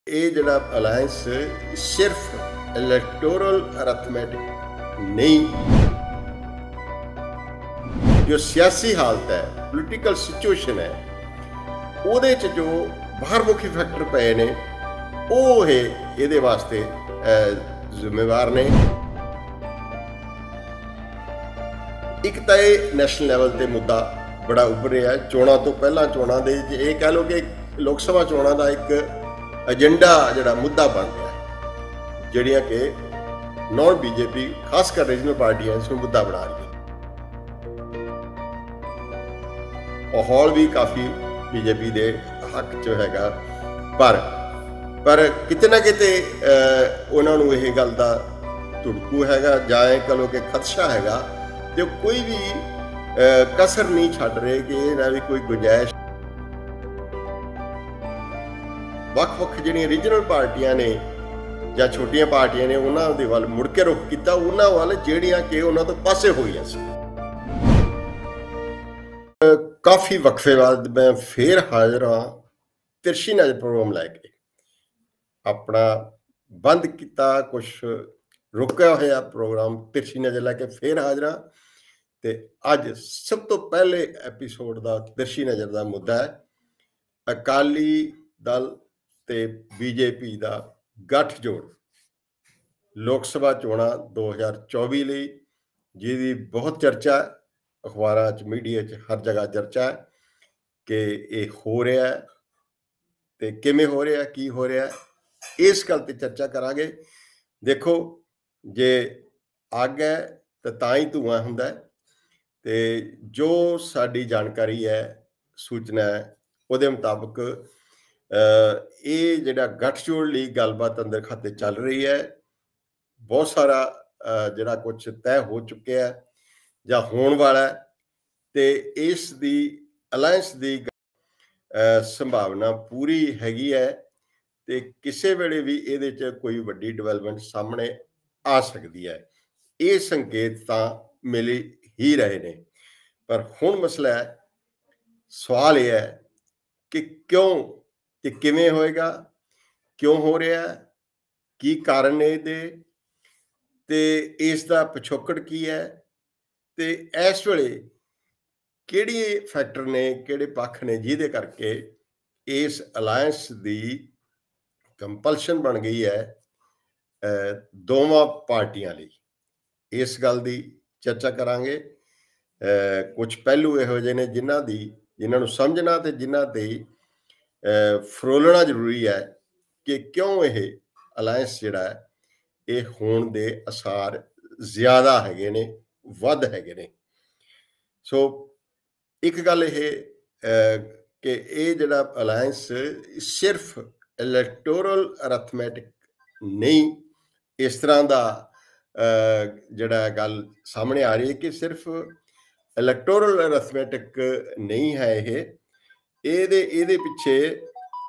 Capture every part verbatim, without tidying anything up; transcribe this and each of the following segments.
ਇਹ ਜਿਹੜਾ ਅਲਾਇੰਸ ਸਿਰਫ ਇਲੈਕਟੋਰਲ ਅਰਥਮੈਟਿਕ ਨਹੀਂ, ਜੋ ਸਿਆਸੀ ਹਾਲਤ ਹੈ, ਪੋਲੀਟੀਕਲ ਸਿਚੁਏਸ਼ਨ ਹੈ, ਉਹਦੇ 'ਚ ਜੋ ਬਾਹਰਮੁਖੀ ਫੈਕਟਰ ਪਏ ਨੇ ਉਹ ਇਹ ਇਹਦੇ ਵਾਸਤੇ ਜ਼ਿੰਮੇਵਾਰ ਨੇ। ਇੱਕ ਤਾਂ ਇਹ ਨੈਸ਼ਨਲ ਲੈਵਲ 'ਤੇ ਮੁੱਦਾ ਬੜਾ ਉੱਭਰ ਰਿਹਾ। ਚੋਣਾਂ ਤੋਂ ਪਹਿਲਾਂ ਚੋਣਾਂ ਦੇ ਇਹ ਕਹਿ ਲਓ ਕਿ ਲੋਕ ਸਭਾ ਚੋਣਾਂ ਦਾ ਇੱਕ ਏਜੰਡਾ ਜਿਹੜਾ ਮੁੱਦਾ ਬਣ ਰਿਹਾ, ਜਿਹੜੀਆਂ ਕਿ ਨੌਨ ਬੀਜੇਪੀ ਖਾਸ ਕਰ ਰੀਜਨਲ ਪਾਰਟੀਆਂ ਇਸ ਨੂੰ ਮੁੱਦਾ ਬਣਾ ਰਹੀਆਂ। ਮਾਹੌਲ ਵੀ ਕਾਫੀ ਬੀਜੇਪੀ ਦੇ ਹੱਕ 'ਚ ਹੈਗਾ, ਪਰ ਪਰ ਕਿਤੇ ਨਾ ਕਿਤੇ ਉਹਨਾਂ ਨੂੰ ਇਹ ਗੱਲ ਦਾ ਧੁੜਕੂ ਹੈਗਾ ਜਾਂ ਇਹ ਕਹੋ ਕਿ ਖਦਸ਼ਾ ਹੈਗਾ, ਤੇ ਕੋਈ ਵੀ ਕਸਰ ਨਹੀਂ ਛੱਡ ਰਹੇ ਕਿ ਇਹਨਾਂ ਵੀ ਕੋਈ ਗੁੰਜਾਇਸ਼। ਵੱਖ-ਵੱਖ ਜਿਹੜੀਆਂ ਰੀਜਨਲ ਪਾਰਟੀਆਂ ਨੇ ਜਾਂ ਛੋਟੀਆਂ ਪਾਰਟੀਆਂ ਨੇ ਉਹਨਾਂ ਦੇ ਵੱਲ ਮੁੜ ਕੇ ਰੁਖ ਕੀਤਾ, ਉਹਨਾਂ ਵੱਲ ਜਿਹੜੀਆਂ ਕਿ ਉਹਨਾਂ ਤੋਂ ਪਾਸੇ ਹੋਈਆਂ ਸੀ। ਕਾਫੀ ਵਕਫੇ ਬਾਅਦ ਮੈਂ ਫੇਰ ਹਾਜ਼ਰ ਹਾਂ ਤਿਰਛੀ ਨਜ਼ਰ ਪ੍ਰੋਗਰਾਮ ਲੈ ਕੇ। ਆਪਣਾ ਬੰਦ ਕੀਤਾ ਕੁਛ ਰੁਕਿਆ ਹੋਇਆ ਪ੍ਰੋਗਰਾਮ ਤਿਰਛੀ ਨਜ਼ਰ ਲੈ ਕੇ ਫੇਰ ਹਾਜ਼ਰ ਹਾਂ, ਤੇ ਅੱਜ ਸਭ ਤੋਂ ਪਹਿਲੇ ਐਪੀਸੋਡ ਦਾ ਤਿਰਛੀ ਨਜ਼ਰ ਦਾ ਮੁੱਦਾ ਹੈ ਅਕਾਲੀ ਦਲ ਤੇ ਬੀਜੇਪੀ ਦਾ ਗੱਠਜੋੜ ਲੋਕ ਸਭਾ ਚੋਣਾਂ ਦੋ ਹਜ਼ਾਰ ਚੌਵੀ ਲਈ, ਜਿਹਦੀ ਬਹੁਤ ਚਰਚਾ ਹੈ, ਅਖਬਾਰਾਂ 'ਚ, ਮੀਡੀਆ 'ਚ, ਹਰ ਜਗ੍ਹਾ ਚਰਚਾ ਹੈ ਕਿ ਇਹ ਹੋ ਰਿਹਾ ਹੈ ਤੇ ਕਿਵੇਂ ਹੋ ਰਿਹਾ, ਕੀ ਹੋ ਰਿਹਾ, ਇਸ ਗੱਲ ਤੇ ਚਰਚਾ ਕਰਾਂਗੇ। ਦੇਖੋ, ਜੇ ਅੱਗ ਹੈ ਤਾਂ ਤਾਂ ਹੀ ਧੂੰਆਂ ਹੁੰਦਾ ਹੈ, ਤੇ ਜੋ ਸਾਡੀ ਜਾਣਕਾਰੀ ਹੈ, ਸੂਚਨਾ ਹੈ, ਉਹਦੇ ਮੁਤਾਬਕ ਇਹ ਜਿਹੜਾ ਗੱਠਜੋੜ ਲਈ ਗੱਲਬਾਤ ਅੰਦਰ ਖਾਤੇ ਚੱਲ ਰਹੀ ਹੈ। ਬਹੁਤ ਸਾਰਾ ਜਿਹੜਾ ਕੁਛ ਤੈਅ ਹੋ ਚੁੱਕਿਆ ਹੈ ਜਾਂ ਹੋਣ ਵਾਲਾ ਹੈ, ਤੇ ਇਸ ਦੀ ਅਲਾਇੰਸ ਦੀ ਸੰਭਾਵਨਾ ਪੂਰੀ ਹੈਗੀ ਹੈ, ਤੇ ਕਿਸੇ ਵੇਲੇ ਵੀ ਇਹਦੇ 'ਚ ਕੋਈ ਵੱਡੀ ਡਿਵੈਲਪਮੈਂਟ ਸਾਹਮਣੇ ਆ ਸਕਦੀ ਹੈ। ਇਹ ਸੰਕੇਤ ਤਾਂ ਮਿਲ ਹੀ ਰਹੇ ਨੇ, ਪਰ ਹੁਣ ਮਸਲਾ ਹੈ, ਸਵਾਲ ਇਹ ਹੈ ਕਿ ਕਿਉਂ ਤੇ ਕਿਵੇਂ ਹੋਏਗਾ, ਕਿਉਂ ਹੋ ਰਿਹਾ, ਕੀ ਕਾਰਨ ਨੇ ਇਹਦੇ, ਤੇ ਇਸ ਦਾ ਪਿਛੋਕੜ ਕੀ ਹੈ, ਤੇ ਇਸ ਵੇਲੇ ਕਿਹੜੇ ਫੈਕਟਰ ਨੇ, ਕਿਹੜੇ ਪੱਖ ਨੇ ਜਿਹਦੇ ਕਰਕੇ ਇਸ ਅਲਾਇੰਸ ਦੀ ਕੰਪਲਸ਼ਨ ਬਣ ਗਈ ਹੈ ਦੋਵਾਂ ਪਾਰਟੀਆਂ ਲਈ। ਇਸ ਗੱਲ ਦੀ ਚਰਚਾ ਕਰਾਂਗੇ। ਕੁਝ ਪਹਿਲੂ ਇਹੋ ਜਿਹੇ ਨੇ ਜਿਨ੍ਹਾਂ ਦੀ ਜਿਨ੍ਹਾਂ ਨੂੰ ਸਮਝਣਾ ਤੇ ਜਿਨ੍ਹਾਂ ਤੇ ਫਰੋਲਣਾ ਜ਼ਰੂਰੀ ਹੈ ਕਿ ਕਿਉਂ ਇਹ ਅਲਾਇੰਸ ਜਿਹੜਾ ਹੈ ਇਹ ਹੋਣ ਦੇ ਅਸਾਰ ਜ਼ਿਆਦਾ ਹੈਗੇ ਨੇ, ਵੱਧ ਹੈਗੇ ਨੇ। ਸੋ ਇੱਕ ਗੱਲ ਇਹ ਕਿ ਇਹ ਜਿਹੜਾ ਅਲਾਇੰਸ ਸਿਰਫ ਇਲੈਕਟੋਰਲ ਅਰਥਮੈਟਿਕ ਨਹੀਂ, ਇਸ ਤਰ੍ਹਾਂ ਦਾ ਜਿਹੜਾ ਗੱਲ ਸਾਹਮਣੇ ਆ ਰਹੀ ਹੈ ਕਿ ਸਿਰਫ ਇਲੈਕਟੋਰਲ ਅਰਥਮੈਟਿਕ ਨਹੀਂ ਹੈ। ਇਹ ਇਹਦੇ ਇਹਦੇ ਪਿੱਛੇ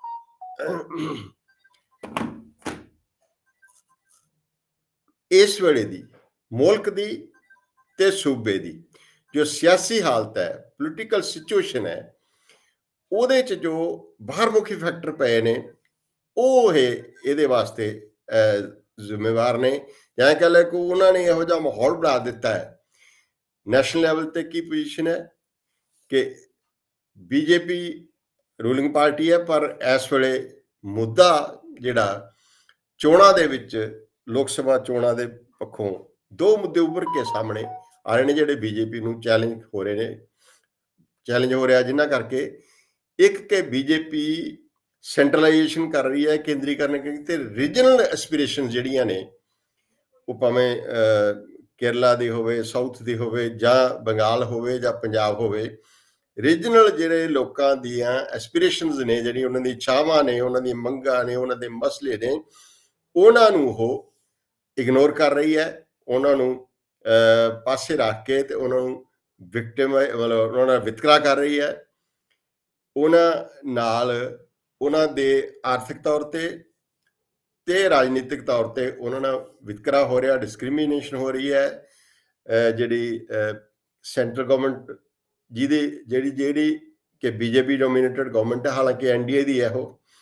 ਇਸ ਵੇਲੇ ਦੀ ਮੁਲਕ ਦੀ ਤੇ ਸੂਬੇ ਦੀ ਜੋ ਸਿਆਸੀ ਹਾਲਤ ਹੈ, ਪੋਲੀਟੀਕਲ ਸਿਚੁਏਸ਼ਨ ਹੈ, ਉਹਦੇ 'ਚ ਜੋ ਬਾਹਰਮੁਖੀ ਫੈਕਟਰ ਪਏ ਨੇ ਉਹ ਇਹ ਇਹਦੇ ਵਾਸਤੇ ਜ਼ਿੰਮੇਵਾਰ ਨੇ, ਜਾਂ ਕਹਿ ਲੈ ਕਿ ਉਹਨਾਂ ਨੇ ਇਹੋ ਜਿਹਾ ਮਾਹੌਲ ਬਣਾ ਦਿੱਤਾ ਹੈ। ਨੈਸ਼ਨਲ ਲੈਵਲ 'ਤੇ ਕੀ ਪੋਜੀਸ਼ਨ ਹੈ ਕਿ ਬੀਜੇਪੀ ਰੂਲਿੰਗ ਪਾਰਟੀ ਹੈ, ਪਰ ਇਸ ਵੇਲੇ ਮੁੱਦਾ ਜਿਹੜਾ ਚੋਣਾਂ ਦੇ ਵਿੱਚ, ਲੋਕ ਸਭਾ ਚੋਣਾਂ ਦੇ ਪੱਖੋਂ ਦੋ ਮੁੱਦੇ ਉੱਭਰ ਕੇ ਸਾਹਮਣੇ ਆ ਰਹੇ ਨੇ ਜਿਹੜੇ ਬੀਜੇਪੀ ਨੂੰ ਚੈਲੰਜ ਹੋ ਰਹੇ ਨੇ, ਚੈਲੰਜ ਹੋ ਰਿਹਾ, ਜਿਨ੍ਹਾਂ ਕਰਕੇ ਇੱਕ ਕਿ ਬੀਜੇਪੀ ਸੈਂਟਰਲਾਈਜੇਸ਼ਨ ਕਰ ਰਹੀ ਹੈ, ਕੇਂਦਰੀਕਰਨ ਕਰ, ਤੇ ਰੀਜਨਲ ਐਸਪੀਰੇਸ਼ਨ ਜਿਹੜੀਆਂ ਨੇ ਉਹ ਭਾਵੇਂ ਕੇਰਲਾ ਦੀ ਹੋਵੇ, ਸਾਊਥ ਦੀ ਹੋਵੇ, ਜਾਂ ਬੰਗਾਲ ਹੋਵੇ, ਜਾਂ ਪੰਜਾਬ ਹੋਵੇ, ਰੀਜਨਲ ਜਿਹੜੇ ਲੋਕਾਂ ਦੀਆਂ ਐਸਪੀਰੇਸ਼ਨਸ ਨੇ, ਜਿਹੜੀ ਉਹਨਾਂ ਦੀ ਇੱਛਾਵਾਂ ਨੇ, ਉਹਨਾਂ ਦੀਆਂ ਮੰਗਾਂ ਨੇ, ਉਹਨਾਂ ਦੇ ਮਸਲੇ ਨੇ, ਉਹਨਾਂ ਨੂੰ ਉਹ ਇਗਨੋਰ ਕਰ ਰਹੀ ਹੈ। ਉਹਨਾਂ ਨੂੰ ਪਾਸੇ ਰੱਖ ਕੇ ਤੇ ਉਹਨਾਂ ਨੂੰ ਵਿਕਟਿਮ ਮਤਲਬ ਉਹਨਾਂ ਨਾਲ ਵਿਤਕਰਾ ਕਰ ਰਹੀ ਹੈ। ਉਹਨਾਂ ਨਾਲ ਉਹਨਾਂ ਦੇ ਆਰਥਿਕ ਤੌਰ 'ਤੇ ਤੇ ਰਾਜਨੀਤਿਕ ਤੌਰ 'ਤੇ ਉਹਨਾਂ ਨਾਲ ਵਿਤਕਰਾ ਹੋ ਰਿਹਾ, ਡਿਸਕ੍ਰਿਮੀਨੇਸ਼ਨ ਹੋ ਰਹੀ ਹੈ। ਜਿਹੜੀ ਸੈਂਟਰਲ ਗਵਰਨਮੈਂਟ ਜਿਹਦੀ ਜਿਹੜੀ ਜਿਹੜੀ ਕਿ ਬੀਜੇਪੀ ਡੋਮੀਨੇਟਡ ਗਵਰਨਮੈਂਟ ਹੈ, ਹਾਲਾਂਕਿ ਐਨ ਡੀ ਏ ਦੀ ਹੈ ਉਹ,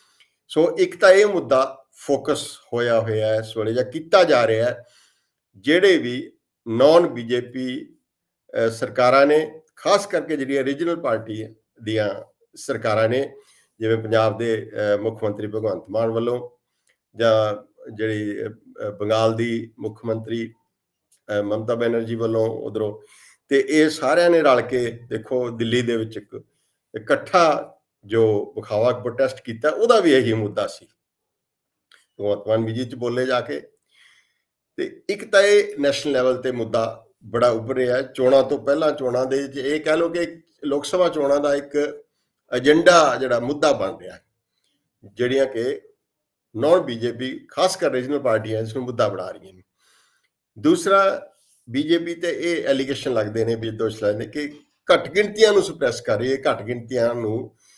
ਸੋ ਇੱਕ ਤਾਂ ਇਹ ਮੁੱਦਾ ਫੋਕਸ ਹੋਇਆ ਹੋਇਆ ਇਸ ਵੇਲੇ ਜਾਂ ਕੀਤਾ ਜਾ ਰਿਹਾ, ਜਿਹੜੇ ਵੀ ਨੌਨ ਬੀਜੇਪੀ ਸਰਕਾਰਾਂ ਨੇ, ਖਾਸ ਕਰਕੇ ਜਿਹੜੀਆਂ ਰੀਜਨਲ ਪਾਰਟੀ ਦੀਆਂ ਸਰਕਾਰਾਂ ਨੇ, ਜਿਵੇਂ ਪੰਜਾਬ ਦੇ ਮੁੱਖ ਮੰਤਰੀ ਭਗਵੰਤ ਮਾਨ ਵੱਲੋਂ ਜਾਂ ਜਿਹੜੀ ਬੰਗਾਲ ਦੀ ਮੁੱਖ ਮੰਤਰੀ ਮਮਤਾ ਬੈਨਰਜੀ ਵੱਲੋਂ ਉਧਰੋਂ, ਤੇ ਇਹ ਸਾਰਿਆਂ ਨੇ ਰਲ ਕੇ ਦੇਖੋ ਦਿੱਲੀ ਦੇ ਵਿੱਚ ਇੱਕ ਇਕੱਠਾ ਜੋ ਵਿਖਾਵਾ ਪ੍ਰੋਟੈਸਟ ਕੀਤਾ, ਉਹਦਾ ਵੀ ਇਹੀ ਮੁੱਦਾ ਸੀ। ਭਗਵੰਤ ਮਾਨ ਵੀ ਜੀ ਚ ਬੋਲੇ ਜਾ ਕੇ, ਤੇ ਇੱਕ ਤਾਂ ਇਹ ਨੈਸ਼ਨਲ ਲੈਵਲ ਤੇ ਮੁੱਦਾ ਬੜਾ ਉੱਭਰ ਰਿਹਾ। ਚੋਣਾਂ ਤੋਂ ਪਹਿਲਾਂ, ਚੋਣਾਂ ਦੇ ਇਹ ਕਹਿ ਲਓ ਕਿ ਲੋਕ ਸਭਾ ਚੋਣਾਂ ਦਾ ਇੱਕ ਏਜੰਡਾ ਜਿਹੜਾ ਮੁੱਦਾ ਬਣ ਰਿਹਾ, ਜਿਹੜੀਆਂ ਕਿ ਨੌਨ ਬੀਜੇਪੀ ਖਾਸ ਕਰ ਰੀਜਨਲ ਪਾਰਟੀਆਂ ਇਸ ਨੂੰ ਮੁੱਦਾ ਬਣਾ ਰਹੀਆਂ ਨੇ। ਦੂਸਰਾ, ਬੀਜੇਪੀ ਤੇ ਇਹ ਐਲੀਗੇਸ਼ਨ ਲੱਗਦੇ ਨੇ, ਵੀ ਦੋਸ਼ ਲੱਗਦੇ ਨੇ ਕਿ ਘੱਟ ਗਿਣਤੀਆਂ ਨੂੰ ਸਪਰੈਸ ਕਰ ਰਹੀ ਹੈ, ਘੱਟ ਗਿਣਤੀਆਂ ਨੂੰ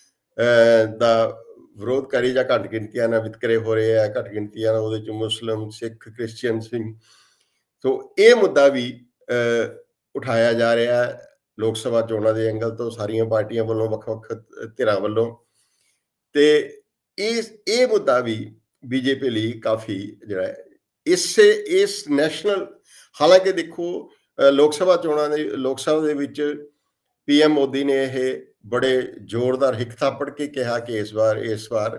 ਦਾ ਵਿਰੋਧ ਕਰੀ, ਜਾਂ ਘੱਟ ਗਿਣਤੀਆਂ ਨਾਲ ਵਿਤਕਰੇ ਹੋ ਰਹੇ ਆ, ਘੱਟ ਗਿਣਤੀਆਂ ਉਹਦੇ ਚ ਮੁਸਲਿਮ, ਸਿੱਖ, ਕ੍ਰਿਸਚੀਅਨ ਸਿੰਘ। ਸੋ ਇਹ ਮੁੱਦਾ ਵੀ ਉਠਾਇਆ ਜਾ ਰਿਹਾ ਲੋਕ ਸਭਾ ਚੋਣਾਂ ਦੇ ਐਂਗਲ ਤੋਂ, ਸਾਰੀਆਂ ਪਾਰਟੀਆਂ ਵੱਲੋਂ, ਵੱਖ ਵੱਖ ਧਿਰਾਂ ਵੱਲੋਂ। ਤੇ ਇਸ ਇਹ ਮੁੱਦਾ ਵੀ ਬੀਜੇਪੀ ਲਈ ਕਾਫੀ ਜਿਹੜਾ ਇਸੇ ਇਸ ਨੈਸ਼ਨਲ, ਹਾਲਾਂਕਿ ਦੇਖੋ ਲੋਕ ਸਭਾ ਚੋਣਾਂ ਦੇ ਲੋਕ ਸਭਾ ਦੇ ਵਿੱਚ ਪੀ ਐਮ ਮੋਦੀ ਨੇ ਇਹ ਬੜੇ ਜ਼ੋਰਦਾਰ ਹਿੱਕ ਥਾਪੜ ਕੇ ਕਿਹਾ ਕਿ ਇਸ ਵਾਰ ਇਸ ਵਾਰ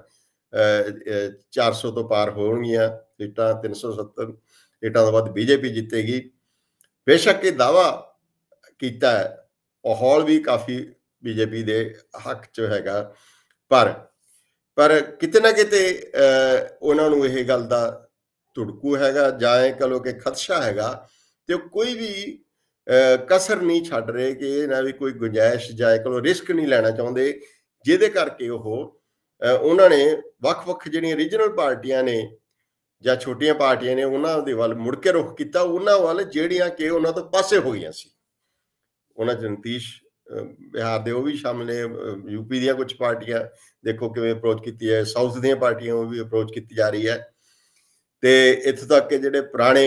ਚਾਰ ਸੌ ਤੋਂ ਪਾਰ ਹੋਣਗੀਆਂ ਸੀਟਾਂ, ਤਿੰਨ ਸੌ ਸੱਤਰ ਸੀਟਾਂ ਤੋਂ ਵੱਧ ਬੀਜੇਪੀ ਜਿੱਤੇਗੀ। ਬੇਸ਼ੱਕ ਇਹ ਦਾਅਵਾ ਕੀਤਾ ਹੈ, ਮਾਹੌਲ ਵੀ ਕਾਫੀ ਬੀਜੇਪੀ ਦੇ ਹੱਕ 'ਚ ਹੈਗਾ, ਪਰ ਪਰ ਕਿਤੇ ਨਾ ਕਿਤੇ ਉਹਨਾਂ ਨੂੰ ਇਹ ਗੱਲ ਦਾ ਧੁੜਕੂ ਹੈਗਾ, ਜਾਂ ਇਹ ਕਹ ਲਓ ਕਿ ਖਦਸ਼ਾ ਹੈਗਾ, ਤੇ ਉਹ ਕੋਈ ਵੀ ਕਸਰ ਨਹੀਂ ਛੱਡ ਰਹੇ ਕਿ ਇਹ ਨਾ ਵੀ ਕੋਈ ਗੁੰਜਾਇਸ਼ ਜਾਂ ਕਹ ਲਓ ਰਿਸਕ ਨਹੀਂ ਲੈਣਾ ਚਾਹੁੰਦੇ, ਜਿਹਦੇ ਕਰਕੇ ਉਹ ਉਹਨਾਂ ਨੇ ਵੱਖ ਵੱਖ ਜਿਹੜੀਆਂ ਰੀਜਨਲ ਪਾਰਟੀਆਂ ਨੇ ਜਾਂ ਛੋਟੀਆਂ ਪਾਰਟੀਆਂ ਨੇ, ਉਹਨਾਂ ਦੇ ਵੱਲ ਮੁੜ ਕੇ ਰੁਖ ਕੀਤਾ, ਉਹਨਾਂ ਵੱਲ ਜਿਹੜੀਆਂ ਕਿ ਉਹਨਾਂ ਤੋਂ ਪਾਸੇ ਹੋ ਗਈਆਂ ਸੀ। ਉਹਨਾਂ 'ਚ ਨਤੀਸ਼ ਬਿਹਾਰ ਦੇ ਉਹ ਵੀ ਸ਼ਾਮਿਲ ਨੇ, ਯੂਪੀ ਦੀਆਂ ਕੁਝ ਪਾਰਟੀਆਂ ਦੇਖੋ ਕਿਵੇਂ ਅਪਰੋਚ ਕੀਤੀ ਹੈ, ਸਾਊਥ ਦੀਆਂ ਪਾਰਟੀਆਂ ਉਹ ਵੀ ਅਪਰੋਚ ਕੀਤੀ ਜਾ ਰਹੀ ਹੈ। ਤੇ ਇੱਥੋਂ ਤੱਕ ਕਿ ਜਿਹੜੇ ਪੁਰਾਣੇ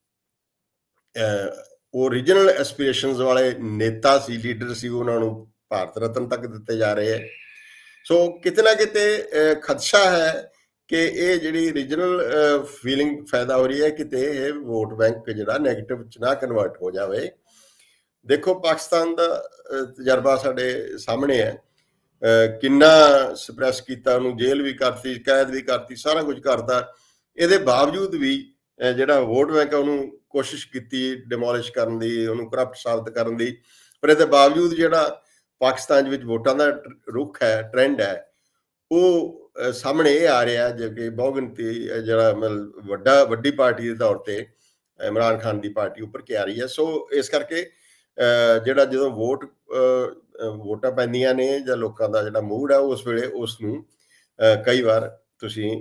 ਉਹ ਰੀਜਨਲ ਐਸਪੀਰੇਸ਼ਨਸ ਵਾਲੇ ਨੇਤਾ ਸੀ, ਲੀਡਰ ਸੀ, ਉਹਨਾਂ ਨੂੰ ਭਾਰਤ ਰਤਨ ਤੱਕ ਦਿੱਤੇ ਜਾ ਰਹੇ ਹੈ। ਸੋ ਕਿਤੇ ਨਾ ਕਿਤੇ ਖਦਸ਼ਾ ਹੈ ਕਿ ਇਹ ਜਿਹੜੀ ਰੀਜਨਲ ਫੀਲਿੰਗ ਫਾਇਦਾ ਹੋ ਰਹੀ ਹੈ, ਕਿਤੇ ਇਹ ਵੋਟ ਬੈਂਕ ਜਿਹੜਾ ਨੈਗੇਟਿਵ 'ਚ ਨਾ ਕਨਵਰਟ ਹੋ ਜਾਵੇ। ਦੇਖੋ ਪਾਕਿਸਤਾਨ ਦਾ ਤਜਰਬਾ ਸਾਡੇ ਸਾਹਮਣੇ ਹੈ, ਕਿੰਨਾ ਸਪਰੈਸ ਕੀਤਾ, ਉਹਨੂੰ ਜੇਲ੍ਹ ਵੀ ਕਰਤੀ, ਕੈਦ ਵੀ ਕਰਤੀ, ਸਾਰਾ ਕੁਝ ਕਰਤਾ। ਇਹਦੇ ਬਾਵਜੂਦ ਵੀ ਜਿਹੜਾ ਵੋਟ ਬੈਂਕ ਉਹਨੂੰ ਕੋਸ਼ਿਸ਼ ਕੀਤੀ ਡਿਮੋਲਿਸ਼ ਕਰਨ ਦੀ, ਉਹਨੂੰ ਕਰਪਟ ਸਾਬਤ ਕਰਨ ਦੀ, ਪਰ ਇਹਦੇ ਬਾਵਜੂਦ ਜਿਹੜਾ ਪਾਕਿਸਤਾਨ ਵਿੱਚ ਵੋਟਾਂ ਦਾ ਰੁਖ ਹੈ, ਟ੍ਰੈਂਡ ਹੈ, ਉਹ ਸਾਹਮਣੇ ਇਹ ਆ ਰਿਹਾ ਜੇ ਕਿ ਬਹੁਗਿਣਤੀ ਜਿਹੜਾ ਮਤਲਬ ਵੱਡਾ ਵੱਡੀ ਪਾਰਟੀ ਦੇ ਤੌਰ ਤੇ ਇਮਰਾਨ ਖਾਨ ਦੀ ਪਾਰਟੀ ਉੱਪਰ ਕੇ ਆ ਰਹੀ ਹੈ। ਸੋ ਇਸ ਕਰਕੇ ਜਿਹੜਾ ਜਦੋਂ ਵੋਟ ਵੋਟਾਂ ਪੈਂਦੀਆਂ ਨੇ ਜਾਂ ਲੋਕਾਂ ਦਾ ਜਿਹੜਾ ਮੂਡ ਹੈ, ਉਸ ਵੇਲੇ ਉਸ ਨੂੰ ਕਈ ਵਾਰ ਤੁਸੀਂ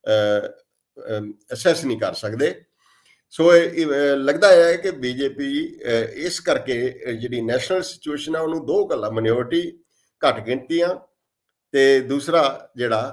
ਅਸੈਸ ਨਹੀਂ ਕਰ ਸਕਦੇ। ਸੋ ਲੱਗਦਾ ਹੈ ਕਿ ਬੀਜੇਪੀ ਇਸ ਕਰਕੇ ਜਿਹੜੀ ਨੈਸ਼ਨਲ ਸਿਚੁਏਸ਼ਨ ਹੈ ਉਹਨੂੰ ਦੋ ਗੱਲਾਂ, ਮਾਈਨੋਰਿਟੀ ਘੱਟ ਗਿਣਤੀਆਂ, ਤੇ ਦੂਸਰਾ ਜਿਹੜਾ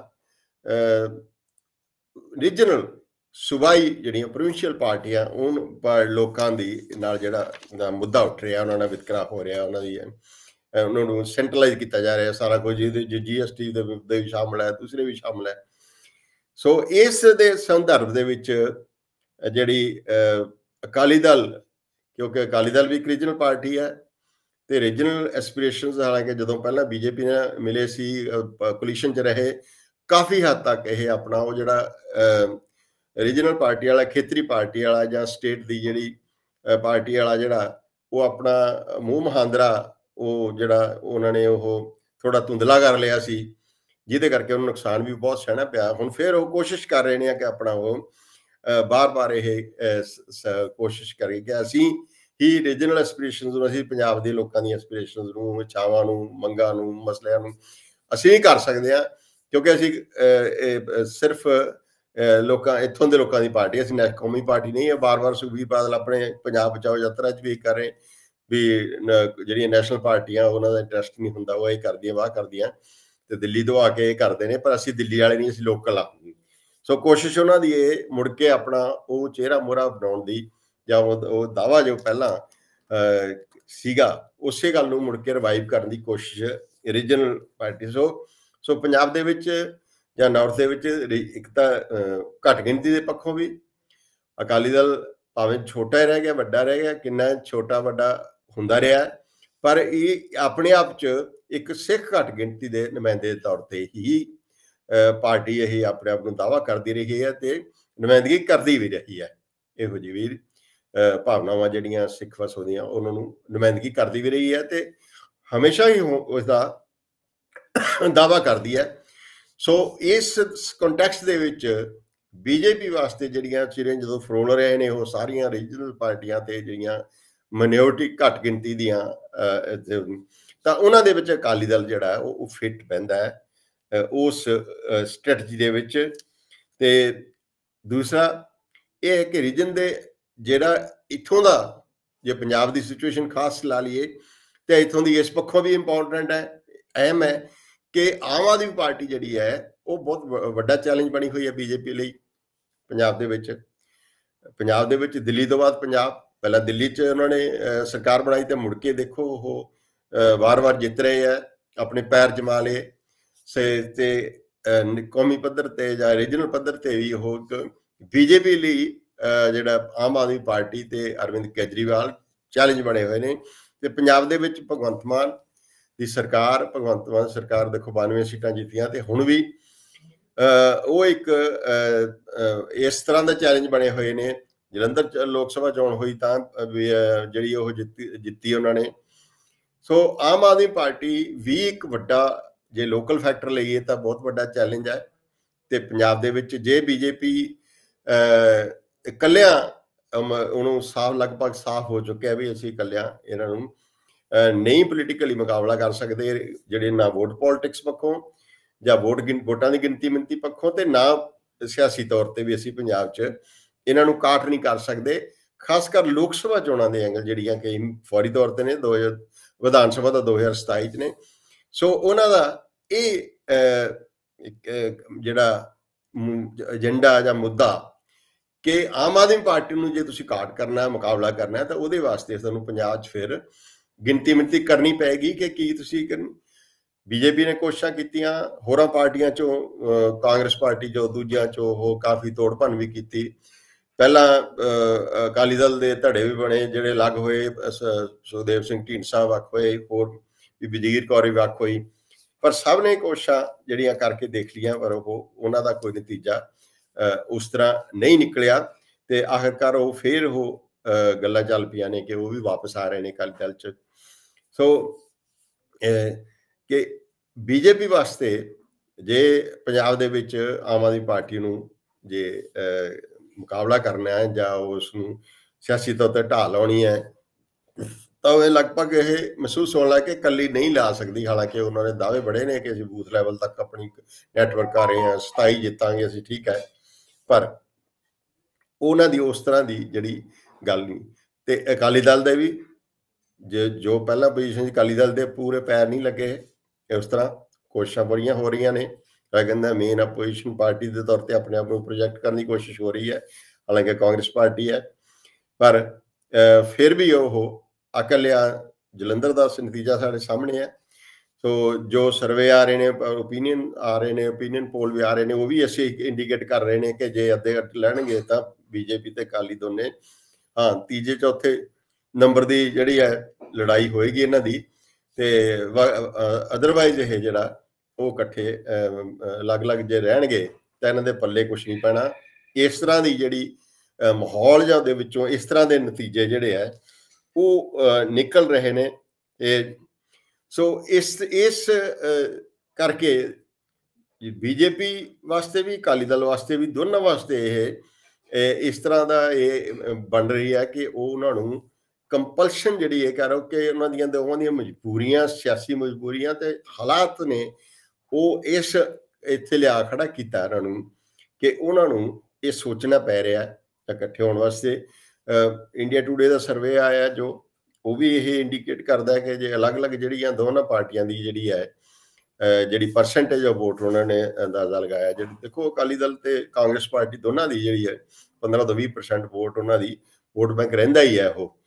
ਰੀਜਨਲ ਸੂਬਾਈ ਜਿਹੜੀਆਂ ਪ੍ਰੋਵਿੰਸ਼ੀਅਲ ਪਾਰਟੀਆਂ, ਉਹ ਲੋਕਾਂ ਦੀ ਨਾਲ ਜਿਹੜਾ ਮੁੱਦਾ ਉੱਠ ਰਿਹਾ, ਉਹਨਾਂ ਨਾਲ ਵਿਤਕਰਾ ਹੋ ਰਿਹਾ, ਉਹਨਾਂ ਦੀ ਉਹਨਾਂ ਨੂੰ ਸੈਂਟਰਲਾਈਜ਼ ਕੀਤਾ ਜਾ ਰਿਹਾ ਸਾਰਾ ਕੁਝ, ਜਿਹਦੇ ਜੀ ਐਸ ਟੀ ਦੇ ਵੀ ਸ਼ਾਮਲ ਹੈ, ਦੂਸਰੇ ਵੀ ਸ਼ਾਮਲ ਹੈ। ਸੋ ਇਸ ਦੇ ਸੰਦਰਭ ਦੇ ਵਿੱਚ ਜਿਹੜੀ ਅਕਾਲੀ ਦਲ, ਕਿਉਂਕਿ ਅਕਾਲੀ ਦਲ ਵੀ ਇੱਕ ਰੀਜਨਲ ਪਾਰਟੀ ਹੈ, ਤੇ ਰੀਜਨਲ ਐਸਪੀਰੇਸ਼ਨਸ, ਹਾਲਾਂਕਿ ਜਦੋਂ ਪਹਿਲਾਂ ਬੀਜੇਪੀ ਨਾਲ ਮਿਲੇ ਸੀ, ਕੋਲੀਸ਼ਨ 'ਚ ਰਹੇ, ਕਾਫੀ ਹੱਦ ਤੱਕ ਇਹ ਆਪਣਾ ਉਹ ਜਿਹੜਾ ਰੀਜਨਲ ਪਾਰਟੀ ਵਾਲਾ, ਖੇਤਰੀ ਪਾਰਟੀ ਵਾਲਾ ਜਾਂ ਸਟੇਟ ਦੀ ਜਿਹੜੀ ਪਾਰਟੀ ਵਾਲਾ ਜਿਹੜਾ ਉਹ ਆਪਣਾ ਮੂੰਹ ਮਹਾਂਦਰਾ ਉਹ ਜਿਹੜਾ ਉਹਨਾਂ ਨੇ ਉਹ ਥੋੜਾ ਧੁੰਦਲਾ ਕਰ ਲਿਆ ਸੀ, ਜਿਹਦੇ ਕਰਕੇ ਉਹਨੂੰ ਨੁਕਸਾਨ ਵੀ ਬਹੁਤ ਸਹਿਣਾ ਪਿਆ। ਹੁਣ ਫਿਰ ਉਹ ਕੋਸ਼ਿਸ਼ ਕਰ ਰਹੇ ਨੇ ਕਿ ਆਪਣਾ ਉਹ ਬਾਰ-ਬਾਰ ਇਹ ਕੋਸ਼ਿਸ਼ ਕਰੇ ਕਿ ਅਸੀਂ ਹੀ ਰੀਜਨਲ ਐਸਪੀਰੇਸ਼ਨਸ ਨੂੰ, ਅਸੀਂ ਪੰਜਾਬ ਦੇ ਲੋਕਾਂ ਦੀਆਂ ਐਸਪੀਰੇਸ਼ਨਸ ਨੂੰ, ਇੱਛਾਵਾਂ ਨੂੰ, ਮੰਗਾਂ ਨੂੰ, ਮਸਲਿਆਂ ਨੂੰ ਅਸੀਂ ਹੀ ਕਰ ਸਕਦੇ ਹਾਂ, ਕਿਉਂਕਿ ਅਸੀਂ ਸਿਰਫ ਲੋਕਾਂ ਇੱਥੋਂ ਦੇ ਲੋਕਾਂ ਦੀ ਪਾਰਟੀ, ਅਸੀਂ ਨੈਸ਼ ਕੌਮੀ ਪਾਰਟੀ ਨਹੀਂ ਹੈ। ਬਾਰ-ਬਾਰ ਸੁਖਬੀਰ ਬਾਦਲ ਆਪਣੇ ਪੰਜਾਬ ਬਚਾਓ ਯਾਤਰਾ 'ਚ ਵੀ ਕਰ ਰਹੇ ਵੀ ਜਿਹੜੀਆਂ ਨੈਸ਼ਨਲ ਪਾਰਟੀਆਂ ਉਹਨਾਂ ਦਾ ਇੰਟਰਸਟ ਨਹੀਂ ਹੁੰਦਾ, ਉਹ ਇਹ ਕਰਦੀਆਂ, ਵਾਹ ਕਰਦੀਆਂ, ਤੇ ਦਿੱਲੀ ਤੋਂ ਆ ਕੇ ਇਹ ਕਰਦੇ ਨੇ, ਪਰ ਅਸੀਂ ਦਿੱਲੀ ਵਾਲੇ ਨਹੀਂ, ਅਸੀਂ ਲੋਕਲ ਆ। ਸੋ ਕੋਸ਼ਿਸ਼ ਉਹਨਾਂ ਦੀ ਇਹ ਮੁੜ ਕੇ ਆਪਣਾ ਉਹ ਚਿਹਰਾ ਮੋਹਰਾ ਬਣਾਉਣ ਦੀ, ਜਾਂ ਉਹ ਦਾਅਵਾ ਜੋ ਪਹਿਲਾਂ ਸੀਗਾ ਉਸੇ ਗੱਲ ਨੂੰ ਮੁੜ ਕੇ ਰਿਵਾਈਵ ਕਰਨ ਦੀ ਕੋਸ਼ਿਸ਼ regional party. So so Punjab ਦੇ ਵਿੱਚ ਜਾਂ ਨਾਰਥ ਦੇ ਵਿੱਚ ਇੱਕ ਤਾਂ ਘੱਟ ਗਿਣਤੀ ਦੇ ਪੱਖੋਂ ਵੀ ਅਕਾਲੀ ਦਲ ਭਾਵੇਂ ਛੋਟਾ ਰਹਿ ਗਿਆ, ਵੱਡਾ ਰਹਿ ਗਿਆ, ਕਿੰਨਾ ਛੋਟਾ ਵੱਡਾ ਹੁੰਦਾ ਰਿਹਾ, ਪਰ ਇਹ ਆਪਣੇ ਆਪ 'ਚ ਇੱਕ ਸਿੱਖ ਘੱਟ ਗਿਣਤੀ ਦੇ ਨੁਮਾਇੰਦੇ ਦੇ ਤੌਰ ਤੇ ਹੀ ਪਾਰਟੀ ਇਹ ਆਪਣੇ ਆਪ ਨੂੰ ਦਾਅਵਾ ਕਰਦੀ ਰਹੀ ਹੈ ਤੇ ਨੁਮਾਇੰਦਗੀ ਕਰਦੀ ਵੀ ਰਹੀ ਹੈ। ਇਹੋ ਜਿਹੀ ਵੀ ਭਾਵਨਾਵਾਂ ਜਿਹੜੀਆਂ ਸਿੱਖ ਵਸੋਂ ਦੀਆਂ ਉਹਨਾਂ ਨੂੰ ਨੁਮਾਇੰਦਗੀ ਕਰਦੀ ਵੀ ਰਹੀ ਹੈ ਤੇ ਹਮੇਸ਼ਾ ਹੀ ਉਸਦਾ ਦਾਅਵਾ ਕਰਦੀ ਹੈ। ਸੋ ਇਸ ਕੰਟੈਕਸਟ ਦੇ ਵਿੱਚ ਬੀਜੇਪੀ ਵਾਸਤੇ ਜਿਹੜੀਆਂ ਚਿਰਾਂ ਜਦੋਂ ਫਰੋਲ ਰਹੇ ਨੇ ਉਹ ਸਾਰੀਆਂ ਰੀਜਨਲ ਪਾਰਟੀਆਂ ਤੇ ਜਿਹੜੀਆਂ ਮਾਈਨੋਰਟੀ ਘੱਟ ਗਿਣਤੀ ਦੀਆਂ ਤਾਂ ਉਹਨਾਂ ਦੇ ਵਿੱਚ ਅਕਾਲੀ ਦਲ ਜਿਹੜਾ ਉਹ ਫਿੱਟ ਪੈਂਦਾ ਹੈ ਉਸ ਸਟ੍ਰੈਟਜੀ ਦੇ ਵਿੱਚ। ਤੇ ਦੂਸਰਾ ਇਹ ਹੈ ਕਿ ਰੀਜਨ ਦੇ ਜਿਹੜਾ ਇੱਥੋਂ ਦਾ ਜੇ ਪੰਜਾਬ ਦੀ ਸਿਚੁਏਸ਼ਨ ਖਾਸ ਲਾ ਲਈਏ ਤੇ ਇੱਥੋਂ ਦੀ ਇਸ ਪੱਖੋਂ ਵੀ ਇੰਪੋਰਟੈਂਟ ਹੈ, ਅਹਿਮ ਹੈ ਕਿ ਆਮ ਆਦਮੀ ਪਾਰਟੀ ਜਿਹੜੀ ਹੈ ਉਹ ਬਹੁਤ ਵੱਡਾ ਚੈਲੰਜ ਬਣੀ ਹੋਈ ਹੈ ਬੀਜੇਪੀ ਲਈ ਪੰਜਾਬ ਦੇ ਵਿੱਚ। ਪੰਜਾਬ ਦੇ ਵਿੱਚ ਦਿੱਲੀ ਤੋਂ ਬਾਅਦ ਪੰਜਾਬ, ਪਹਿਲਾਂ ਦਿੱਲੀ 'ਚ ਉਹਨਾਂ ਨੇ ਸਰਕਾਰ ਬਣਾਈ ਤੇ ਮੁੜ ਕੇ ਦੇਖੋ ਉਹ ਵਾਰ-ਵਾਰ ਜਿੱਤ ਰਹੇ ਹੈ, ਆਪਣੇ ਪੈਰ ਜਮਾ ਲਏ ਸੇ ਤੇ ਕੌਮੀ ਪੱਧਰ ਤੇ ਜਾਂ ਰੀਜਨਲ ਪੱਧਰ ਤੇ ਵੀ ਉਹ ਬੀਜੇਪੀ ਲਈ ਜਿਹੜਾ ਆਮ ਆਦਮੀ ਪਾਰਟੀ ਤੇ ਅਰਵਿੰਦ ਕੇਜਰੀਵਾਲ ਚੈਲੰਜ ਬਣੇ ਹੋਏ ਨੇ। ਤੇ ਪੰਜਾਬ ਦੇ ਵਿੱਚ ਭਗਵੰਤ ਮਾਨ ਦੀ ਸਰਕਾਰ, ਭਗਵੰਤ ਮਾਨ ਸਰਕਾਰ ਦੇਖੋ ਬਾਨਵੇਂ ਸੀਟਾਂ ਜਿੱਤੀਆਂ ਤੇ ਹੁਣ ਵੀ ਉਹ ਇੱਕ ਇਸ ਤਰ੍ਹਾਂ ਦਾ ਚੈਲੰਜ ਬਣੇ ਹੋਏ ਨੇ। ਜਲੰਧਰ ਲੋਕ ਸਭਾ ਚੋਣ ਹੋਈ ਤਾਂ ਜਿਹੜੀ ਉਹ ਜਿੱਤੀ ਜਿੱਤੀ ਉਹਨਾਂ ਨੇ। ਸੋ ਆਮ ਆਦਮੀ ਪਾਰਟੀ ਵੀ ਇੱਕ ਵੱਡਾ ਜੇ ਲੋਕਲ ਫੈਕਟਰ ਲਈਏ ਤਾਂ ਬਹੁਤ ਵੱਡਾ ਚੈਲੰਜ ਹੈ। ਤੇ ਪੰਜਾਬ ਦੇ ਵਿੱਚ ਜੇ ਬੀਜੇਪੀ ਇਕੱਲਿਆਂ ਉਹਨੂੰ ਸਾਫ਼ ਲਗਭਗ ਸਾਫ਼ ਹੋ ਚੁੱਕਿਆ ਵੀ ਅਸੀਂ ਇਕੱਲਿਆਂ ਇਹਨਾਂ ਨੂੰ ਨਹੀਂ ਪੋਲੀਟੀਕਲੀ ਮੁਕਾਬਲਾ ਕਰ ਸਕਦੇ, ਜਿਹੜੇ ਨਾ ਵੋਟ ਪੋਲਿਟਿਕਸ ਪੱਖੋਂ ਜਾਂ ਵੋਟ ਗਿਣ ਵੋਟਾਂ ਦੀ ਗਿਣਤੀ ਮਿਣਤੀ ਪੱਖੋਂ ਤੇ ਨਾ ਸਿਆਸੀ ਤੌਰ ਤੇ ਵੀ ਅਸੀਂ ਪੰਜਾਬ 'ਚ ਇਹਨਾਂ ਨੂੰ ਕਾਟ ਨਹੀਂ ਕਰ ਸਕਦੇ। ਖਾਸ ਕਰ ਲੋਕ ਸਭਾ ਚੋਣਾਂ ਦੇ ਐਂਗਲ ਜਿਹੜੀਆਂ ਕਿ ਫੌਰੀ ਤੌਰ ਤੇ ਨੇ ਦੋ ਹਜ਼ਾਰ ਵਿਧਾਨ ਸਭਾ ਦਾ ਦੋ ਹਜ਼ਾਰ ਸਤਾਈ 'ਚ ਨੇ। ਸੋ ਉਹਨਾਂ ਦਾ ਇਹ ਜਿਹੜਾ ਏਜੰਡਾ ਜਾਂ ਮੁੱਦਾ ਕਿ ਆਮ ਆਦਮੀ ਪਾਰਟੀ ਨੂੰ ਜੇ ਤੁਸੀਂ ਕਾਟ ਕਰਨਾ, ਮੁਕਾਬਲਾ ਕਰਨਾ ਤਾਂ ਉਹਦੇ ਵਾਸਤੇ ਤੁਹਾਨੂੰ ਪੰਜਾਬ 'ਚ ਫਿਰ ਗਿਣਤੀ ਮਿਣਤੀ ਕਰਨੀ ਪਏਗੀ ਕਿ ਕੀ ਤੁਸੀਂ ਕਰਨੀ। ਬੀਜੇਪੀ ਨੇ ਕੋਸ਼ਿਸ਼ਾਂ ਕੀਤੀਆਂ, ਹੋਰਾਂ ਪਾਰਟੀਆਂ 'ਚੋਂ ਕਾਂਗਰਸ ਪਾਰਟੀ 'ਚੋਂ ਦੂਜਿਆਂ 'ਚੋਂ ਉਹ ਕਾਫੀ ਤੋੜ ਭੰਨ ਵੀ ਕੀਤੀ। ਪਹਿਲਾਂ ਅਕਾਲੀ ਦਲ ਦੇ ਧੜੇ ਵੀ ਬਣੇ ਜਿਹੜੇ ਅਲੱਗ ਹੋਏ, ਸੁਖਦੇਵ ਸਿੰਘ ਢੀਂਡਸਾ ਵੱਖ ਹੋਏ, ਹੋਰ ਵੀ ਵਜ਼ੀਰ ਕੌਰ ਵੀ ਵੱਖ ਹੋਈ, ਪਰ ਸਭ ਨੇ ਕੋਸ਼ਿਸ਼ਾਂ ਜਿਹੜੀਆਂ ਕਰਕੇ ਦੇਖ ਲਈਆਂ ਪਰ ਉਹ ਉਹਨਾਂ ਦਾ ਕੋਈ ਨਤੀਜਾ ਉਸ ਤਰ੍ਹਾਂ ਨਹੀਂ ਨਿਕਲਿਆ। ਤੇ ਆਖਿਰਕਾਰ ਉਹ ਫਿਰ ਉਹ ਗੱਲਾਂ ਚੱਲ ਪਈਆਂ ਨੇ ਕਿ ਉਹ ਵੀ ਵਾਪਸ ਆ ਰਹੇ ਨੇ ਅਕਾਲੀ ਦਲ 'ਚ। ਸੋ ਕਿ ਬੀਜੇਪੀ ਵਾਸਤੇ ਜੇ ਪੰਜਾਬ ਦੇ ਵਿੱਚ ਆਮ ਆਦਮੀ ਪਾਰਟੀ ਨੂੰ ਜੇ ਮੁਕਾਬਲਾ ਕਰਨਾ ਹੈ ਜਾਂ ਉਸ ਨੂੰ ਸਿਆਸੀ ਤੌਰ ਤੇ ਢਾਹ ਲਾਉਣੀ ਹੈ ਤਾਂ ਇਹ ਲਗਭਗ ਇਹ ਮਹਿਸੂਸ ਹੋਣ ਲੱਗ ਕਿ ਇਕੱਲੀ ਨਹੀਂ ਲਾ ਸਕਦੀ। ਹਾਲਾਂਕਿ ਉਹਨਾਂ ਨੇ ਦਾਅਵੇ ਬੜੇ ਨੇ ਕਿ ਅਸੀਂ ਬੂਥ ਲੈਵਲ ਤੱਕ ਆਪਣੀ ਨੈਟਵਰਕ ਕਰ ਰਹੇ ਹਾਂ, ਸਤਾਈ ਜਿੱਤਾਂਗੇ ਅਸੀਂ, ਠੀਕ ਹੈ, ਪਰ ਉਹਨਾਂ ਦੀ ਉਸ ਤਰ੍ਹਾਂ ਦੀ ਜਿਹੜੀ ਗੱਲ ਨਹੀਂ। ਤੇ ਅਕਾਲੀ ਦਲ ਦੇ ਵੀ ਜੇ ਜੋ ਪਹਿਲਾਂ ਪੋਜੀਸ਼ਨ ਅਕਾਲੀ ਦਲ ਦੇ ਪੂਰੇ ਪੈਰ ਨਹੀਂ ਲੱਗੇ, ਉਸ ਤਰ੍ਹਾਂ ਕੋਸ਼ਿਸ਼ਾਂ ਬੜੀਆਂ ਹੋ ਰਹੀਆਂ ਨੇ। ਮੈਂ ਕਹਿੰਦਾ ਮੇਨ ਆਪੋਜੀਸ਼ਨ ਪਾਰਟੀ ਦੇ ਤੌਰ ਤੇ ਆਪਣੇ ਆਪ ਨੂੰ ਪ੍ਰੋਜੈਕਟ ਕਰਨ ਦੀ ਕੋਸ਼ਿਸ਼ ਹੋ ਰਹੀ ਹੈ, ਹਾਲਾਂਕਿ ਕਾਂਗਰਸ ਪਾਰਟੀ ਹੈ, ਪਰ ਫਿਰ ਵੀ ਉਹ ਇਕੱਲਿਆਂ ਜਲੰਧਰ ਦਾ ਨਤੀਜਾ ਸਾਡੇ ਸਾਹਮਣੇ ਹੈ। ਸੋ ਜੋ ਸਰਵੇ ਆ ਰਹੇ ਨੇ, ਓਪੀਨੀਅਨ ਆ ਰਹੇ ਨੇ, ਓਪੀਨੀਅਨ ਪੋਲ ਵੀ ਆ ਰਹੇ ਨੇ, ਉਹ ਵੀ ਅਸੀਂ ਇੰਡੀਕੇਟ ਕਰ ਰਹੇ ਨੇ ਕਿ ਜੇ ਅੱਧੇ ਘੱਟ ਲੈਣਗੇ ਤਾਂ ਬੀਜੇਪੀ ਤੇ ਅਕਾਲੀ ਦੋਨੇ ਹਾਂ ਤੀਜੇ ਚੌਥੇ ਨੰਬਰ ਦੀ ਜਿਹੜੀ ਹੈ ਲੜਾਈ ਹੋਏਗੀ ਇਹਨਾਂ ਦੀ। ਤੇ ਅਦਰਵਾਈਜ਼ ਇਹ ਜਿਹੜਾ ਉਹ ਇਕੱਠੇ ਅਲੱਗ-ਅਲੱਗ ਜੇ ਰਹਿਣਗੇ ਤਾਂ ਇਹਨਾਂ ਦੇ ਪੱਲੇ ਕੁਛ ਨਹੀਂ ਪੈਣਾ। ਇਸ ਤਰ੍ਹਾਂ ਦੀ ਜਿਹੜੀ ਮਾਹੌਲ ਜਾਂ ਦੇ ਵਿੱਚੋਂ ਇਸ ਤਰ੍ਹਾਂ ਦੇ ਨਤੀਜੇ ਜਿਹੜੇ ਹੈ ਉਹ ਨਿਕਲ ਰਹੇ ਨੇ। ਇਹ ਸੋ ਇਸ ਇਸ ਕਰਕੇ ਬੀਜੇਪੀ ਵਾਸਤੇ ਵੀ ਅਕਾਲੀ ਦਲ ਵਾਸਤੇ ਵੀ ਦੋਨਾਂ ਵਾਸਤੇ ਇਹ ਇਸ ਤਰ੍ਹਾਂ ਦਾ ਇਹ ਬਣ ਰਹੀ ਹੈ ਕਿ ਉਹ ਉਹਨਾਂ ਨੂੰ ਕੰਪਲਸ਼ਨ ਜਿਹੜੀ ਇਹ ਕਹਿ ਰਹੇ ਕਿ ਉਹਨਾਂ ਦੀਆਂ ਦੋਵਾਂ ਦੀਆਂ ਮਜਬੂਰੀਆਂ, ਸਿਆਸੀ ਮਜਬੂਰੀਆਂ ਤੇ ਹਾਲਾਤ ਨੇ ਉਹ ਇਸ ਇੱਥੇ ਲਿਆ ਖੜਾ ਕੀਤਾ ਇਹਨਾਂ ਨੂੰ ਕਿ ਉਹਨਾਂ ਨੂੰ ਇਹ ਸੋਚਣਾ ਪੈ ਰਿਹਾ ਇਕੱਠੇ ਹੋਣ ਵਾਸਤੇ। ਇੰਡੀਆ ਟੂਡੇ ਦਾ ਸਰਵੇ ਆਇਆ ਜੋ ਉਹ ਵੀ ਇਹ ਇੰਡੀਕੇਟ ਕਰਦਾ ਹੈ ਕਿ ਜੇ ਅਲੱਗ-ਅਲੱਗ ਜਿਹੜੀਆਂ ਦੋਨਾਂ ਪਾਰਟੀਆਂ ਦੀ ਜਿਹੜੀ ਹੈ ਜਿਹੜੀ ਪਰਸੈਂਟੇਜ ਆਫ ਵੋਟ ਉਹਨਾਂ ਨੇ ਅੰਦਾਜ਼ਾ ਲਗਾਇਆ, ਜਿਹੜੀ ਦੇਖੋ ਅਕਾਲੀ ਦਲ ਤੇ ਕਾਂਗਰਸ ਪਾਰਟੀ ਦੋਨਾਂ ਦੀ ਜਿਹੜੀ ਹੈ ਪੰਦਰਾਂ ਤੋਂ ਵੀਹ ਪਰਸੈਂਟ ਵੋਟ ਉਹਨਾਂ ਦੀ ਵੋਟ ਬੈਂਕ ਰਹਿੰਦਾ ਹੀ ਹੈ। ਉਹ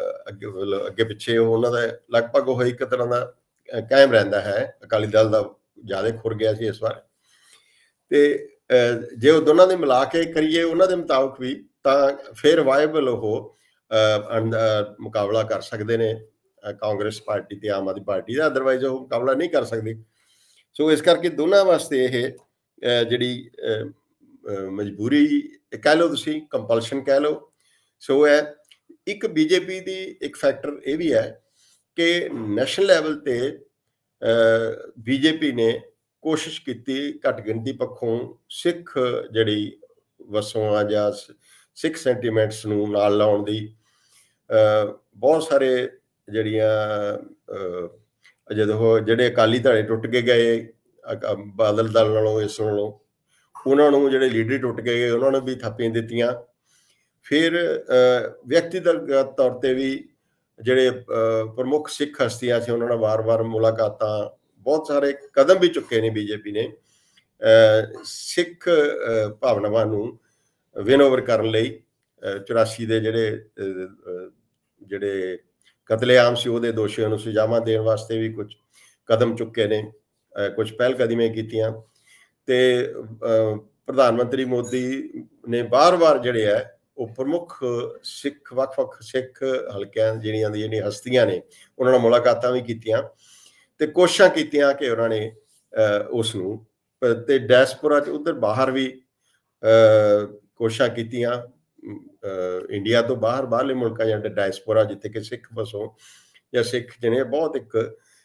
ਅੱਗੇ ਅੱਗੇ ਪਿੱਛੇ ਉਹਨਾਂ ਦਾ ਲਗਭਗ ਉਹ ਇੱਕ ਤਰ੍ਹਾਂ ਦਾ ਕਾਇਮ ਰਹਿੰਦਾ ਹੈ ਅਕਾਲੀ ਦਲ ਦਾ ਜ਼ਿਆਦਾ ਖੁਰ ਗਿਆ ਸੀ ਇਸ ਵਾਰ। ਤੇ ਜੇ ਉਹ ਦੋਨਾਂ ਦੇ ਮਿਲਾ ਕੇ ਕਰੀਏ ਉਹਨਾਂ ਦੇ ਮੁਤਾਬਕ ਵੀ, ਤਾਂ ਫਿਰ ਵਾਇਬਲ ਉਹ ਮੁਕਾਬਲਾ ਕਰ ਸਕਦੇ ਨੇ ਕਾਂਗਰਸ ਪਾਰਟੀ ਤੇ ਆਮ ਆਦਮੀ ਪਾਰਟੀ ਦਾ, ਅਦਰਵਾਈਜ਼ ਉਹ ਮੁਕਾਬਲਾ ਨਹੀਂ ਕਰ ਸਕਦੇ। ਸੋ ਇਸ ਕਰਕੇ ਦੋਨਾਂ ਵਾਸਤੇ ਇਹ ਜਿਹੜੀ ਮਜਬੂਰੀ ਕਹਿ ਲਓ, ਤੁਸੀਂ ਕੰਪਲਸ਼ਨ ਕਹਿ ਲਓ, ਸੋ ਹੈ। ਇੱਕ ਬੀਜੇਪੀ ਦੀ ਇੱਕ ਫੈਕਟਰ ਇਹ ਵੀ ਹੈ ਕਿ ਨੈਸ਼ਨਲ ਲੈਵਲ ਤੇ ਬੀਜੇਪੀ ਨੇ ਕੋਸ਼ਿਸ਼ ਕੀਤੀ ਘੱਟ ਗਿਣਤੀ ਪੱਖੋਂ ਸਿੱਖ ਜਿਹੜੀ ਵਸੋਂ ਜਾਂ ਸਿੱਖ ਸੈਂਟੀਮੈਂਟਸ ਨੂੰ ਨਾਲ ਲਾਉਣ ਦੀ। ਬਹੁਤ ਸਾਰੇ ਜਿਹੜੀਆਂ ਜਦੋਂ ਜਿਹੜੇ ਅਕਾਲੀ ਧੜੇ ਟੁੱਟ ਕੇ ਗਏ ਬਾਦਲ ਦਲ ਨਾਲੋਂ, ਇਸ ਨਾਲੋਂ ਉਹਨਾਂ ਨੂੰ ਜਿਹੜੇ ਲੀਡਰ ਟੁੱਟ ਕੇ ਗਏ ਉਹਨਾਂ ਨੂੰ ਵੀ ਥਾਪੀਆਂ ਦਿੱਤੀਆਂ। ਫਿਰ ਵਿਅਕਤੀਗਤ ਤੌਰ ਤੇ ਵੀ ਜਿਹੜੇ ਪ੍ਰਮੁੱਖ ਸਿੱਖ ਹਸਤੀਆਂ ਸੀ ਉਹਨਾਂ ਨਾਲ ਵਾਰ-ਵਾਰ ਮੁਲਾਕਾਤਾਂ, ਬਹੁਤ ਸਾਰੇ ਕਦਮ ਵੀ ਚੁੱਕੇ ਨੇ ਬੀਜੇਪੀ ਨੇ ਸਿੱਖ ਭਾਵਨਾਵਾਂ ਨੂੰ ਵਿਨ ਓਵਰ ਕਰਨ ਲਈ। ਚੁਰਾਸੀ ਦੇ ਜਿਹੜੇ ਜਿਹੜੇ ਕਤਲੇਆਮ ਸੀ ਉਹਦੇ ਦੋਸ਼ੀਆਂ ਨੂੰ ਸਜ਼ਾਵਾਂ ਦੇਣ ਵਾਸਤੇ ਵੀ ਕੁਝ ਕਦਮ ਚੁੱਕੇ ਨੇ, ਕੁਝ ਪਹਿਲ ਕਦਮੀਆਂ ਕੀਤੀਆਂ। ਤੇ ਪ੍ਰਧਾਨ ਮੰਤਰੀ ਮੋਦੀ ਨੇ ਬਾਰ-ਬਾਰ ਜਿਹੜੇ ਹੈ ਉਹ ਪ੍ਰਮੁੱਖ ਸਿੱਖ ਵੱਖ-ਵੱਖ ਸਿੱਖ ਹਲਕਿਆਂ ਜਿਹੜੀਆਂ ਦੀ ਜਿਹੜੀਆਂ ਹਸਤੀਆਂ ਨੇ ਉਹਨਾਂ ਨਾਲ ਮੁਲਾਕਾਤਾਂ ਵੀ ਕੀਤੀਆਂ ਤੇ ਕੋਸ਼ਿਸ਼ਾਂ ਕੀਤੀਆਂ ਕਿ ਉਹਨਾਂ ਨੇ ਉਸ ਨੂੰ, ਤੇ ਡਾਇਸਪੋਰਾ 'ਚ ਉੱਧਰ ਬਾਹਰ ਵੀ ਕੋਸ਼ਿਸ਼ਾਂ ਕੀਤੀਆਂ। ਇੰਡੀਆ ਤੋਂ ਬਾਹਰ ਬਾਹਰਲੇ ਮੁਲਕਾਂ ਜਾਂ ਡਾਇਸਪੋਰਾ ਜਿੱਥੇ ਕਿ ਸਿੱਖ ਵਸੋਂ ਜਾਂ ਸਿੱਖ ਜਿਹੜੇ ਬਹੁਤ ਇੱਕ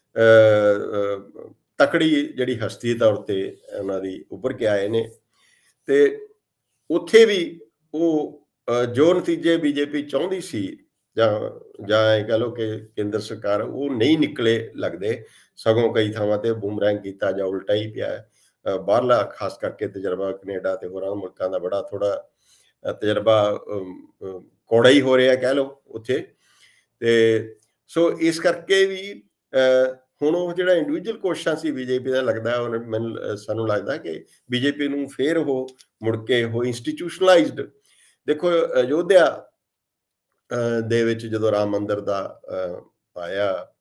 ਤਕੜੀ ਜਿਹੜੀ ਹਸਤੀ ਤੌਰ ਤੇ ਉਹਨਾਂ ਦੀ ਉੱਭਰ ਕੇ ਆਏ ਨੇ, ਤੇ ਉੱਥੇ ਵੀ ਉਹ ਜੋ ਨਤੀਜੇ ਬੀਜੇਪੀ ਚਾਹੁੰਦੀ ਸੀ ਜਾਂ ਜਾਂ ਇਹ ਕਹਿ ਲਓ ਕਿ ਕੇਂਦਰ ਸਰਕਾਰ, ਉਹ ਨਹੀਂ ਨਿਕਲੇ ਲੱਗਦੇ। ਸਗੋਂ ਕਈ ਥਾਵਾਂ ਤੇ ਬੂਮਰੈਂਗ ਕੀਤਾ ਜਾਂ ਉਲਟਾ ਹੀ ਪਿਆ। ਬਾਹਰਲਾ ਖਾਸ ਕਰਕੇ ਤਜਰਬਾ ਕੈਨੇਡਾ ਤੇ ਹੋਰਾਂ ਮੁਲਕਾਂ ਦਾ ਬੜਾ ਥੋੜਾ ਤਜਰਬਾ ਕੌੜਾ ਹੀ ਹੋ ਰਿਹਾ ਕਹਿ ਲਓ ਉੱਥੇ। ਤੇ ਸੋ ਇਸ ਕਰਕੇ ਵੀ ਹੁਣ ਉਹ ਜਿਹੜਾ ਇੰਡੀਵਿਜੂਅਲ ਕੋਸ਼ਿਸ਼ਾਂ ਸੀ ਬੀਜੇਪੀ ਦਾ, ਲੱਗਦਾ ਉਹ ਮੈਨੂੰ ਸਾਨੂੰ ਲੱਗਦਾ ਕਿ ਬੀਜੇਪੀ ਨੂੰ ਫਿਰ ਉਹ ਮੁੜ ਕੇ ਉਹ ਇੰਸਟੀਟਿਊਸ਼ਨਲਾਈਜ਼ਡ। ਦੇਖੋ ਅਯੋਧਿਆ ਦੇ ਵਿੱਚ ਜਦੋਂ ਰਾਮ ਮੰਦਿਰ ਦਾ ਆਇਆ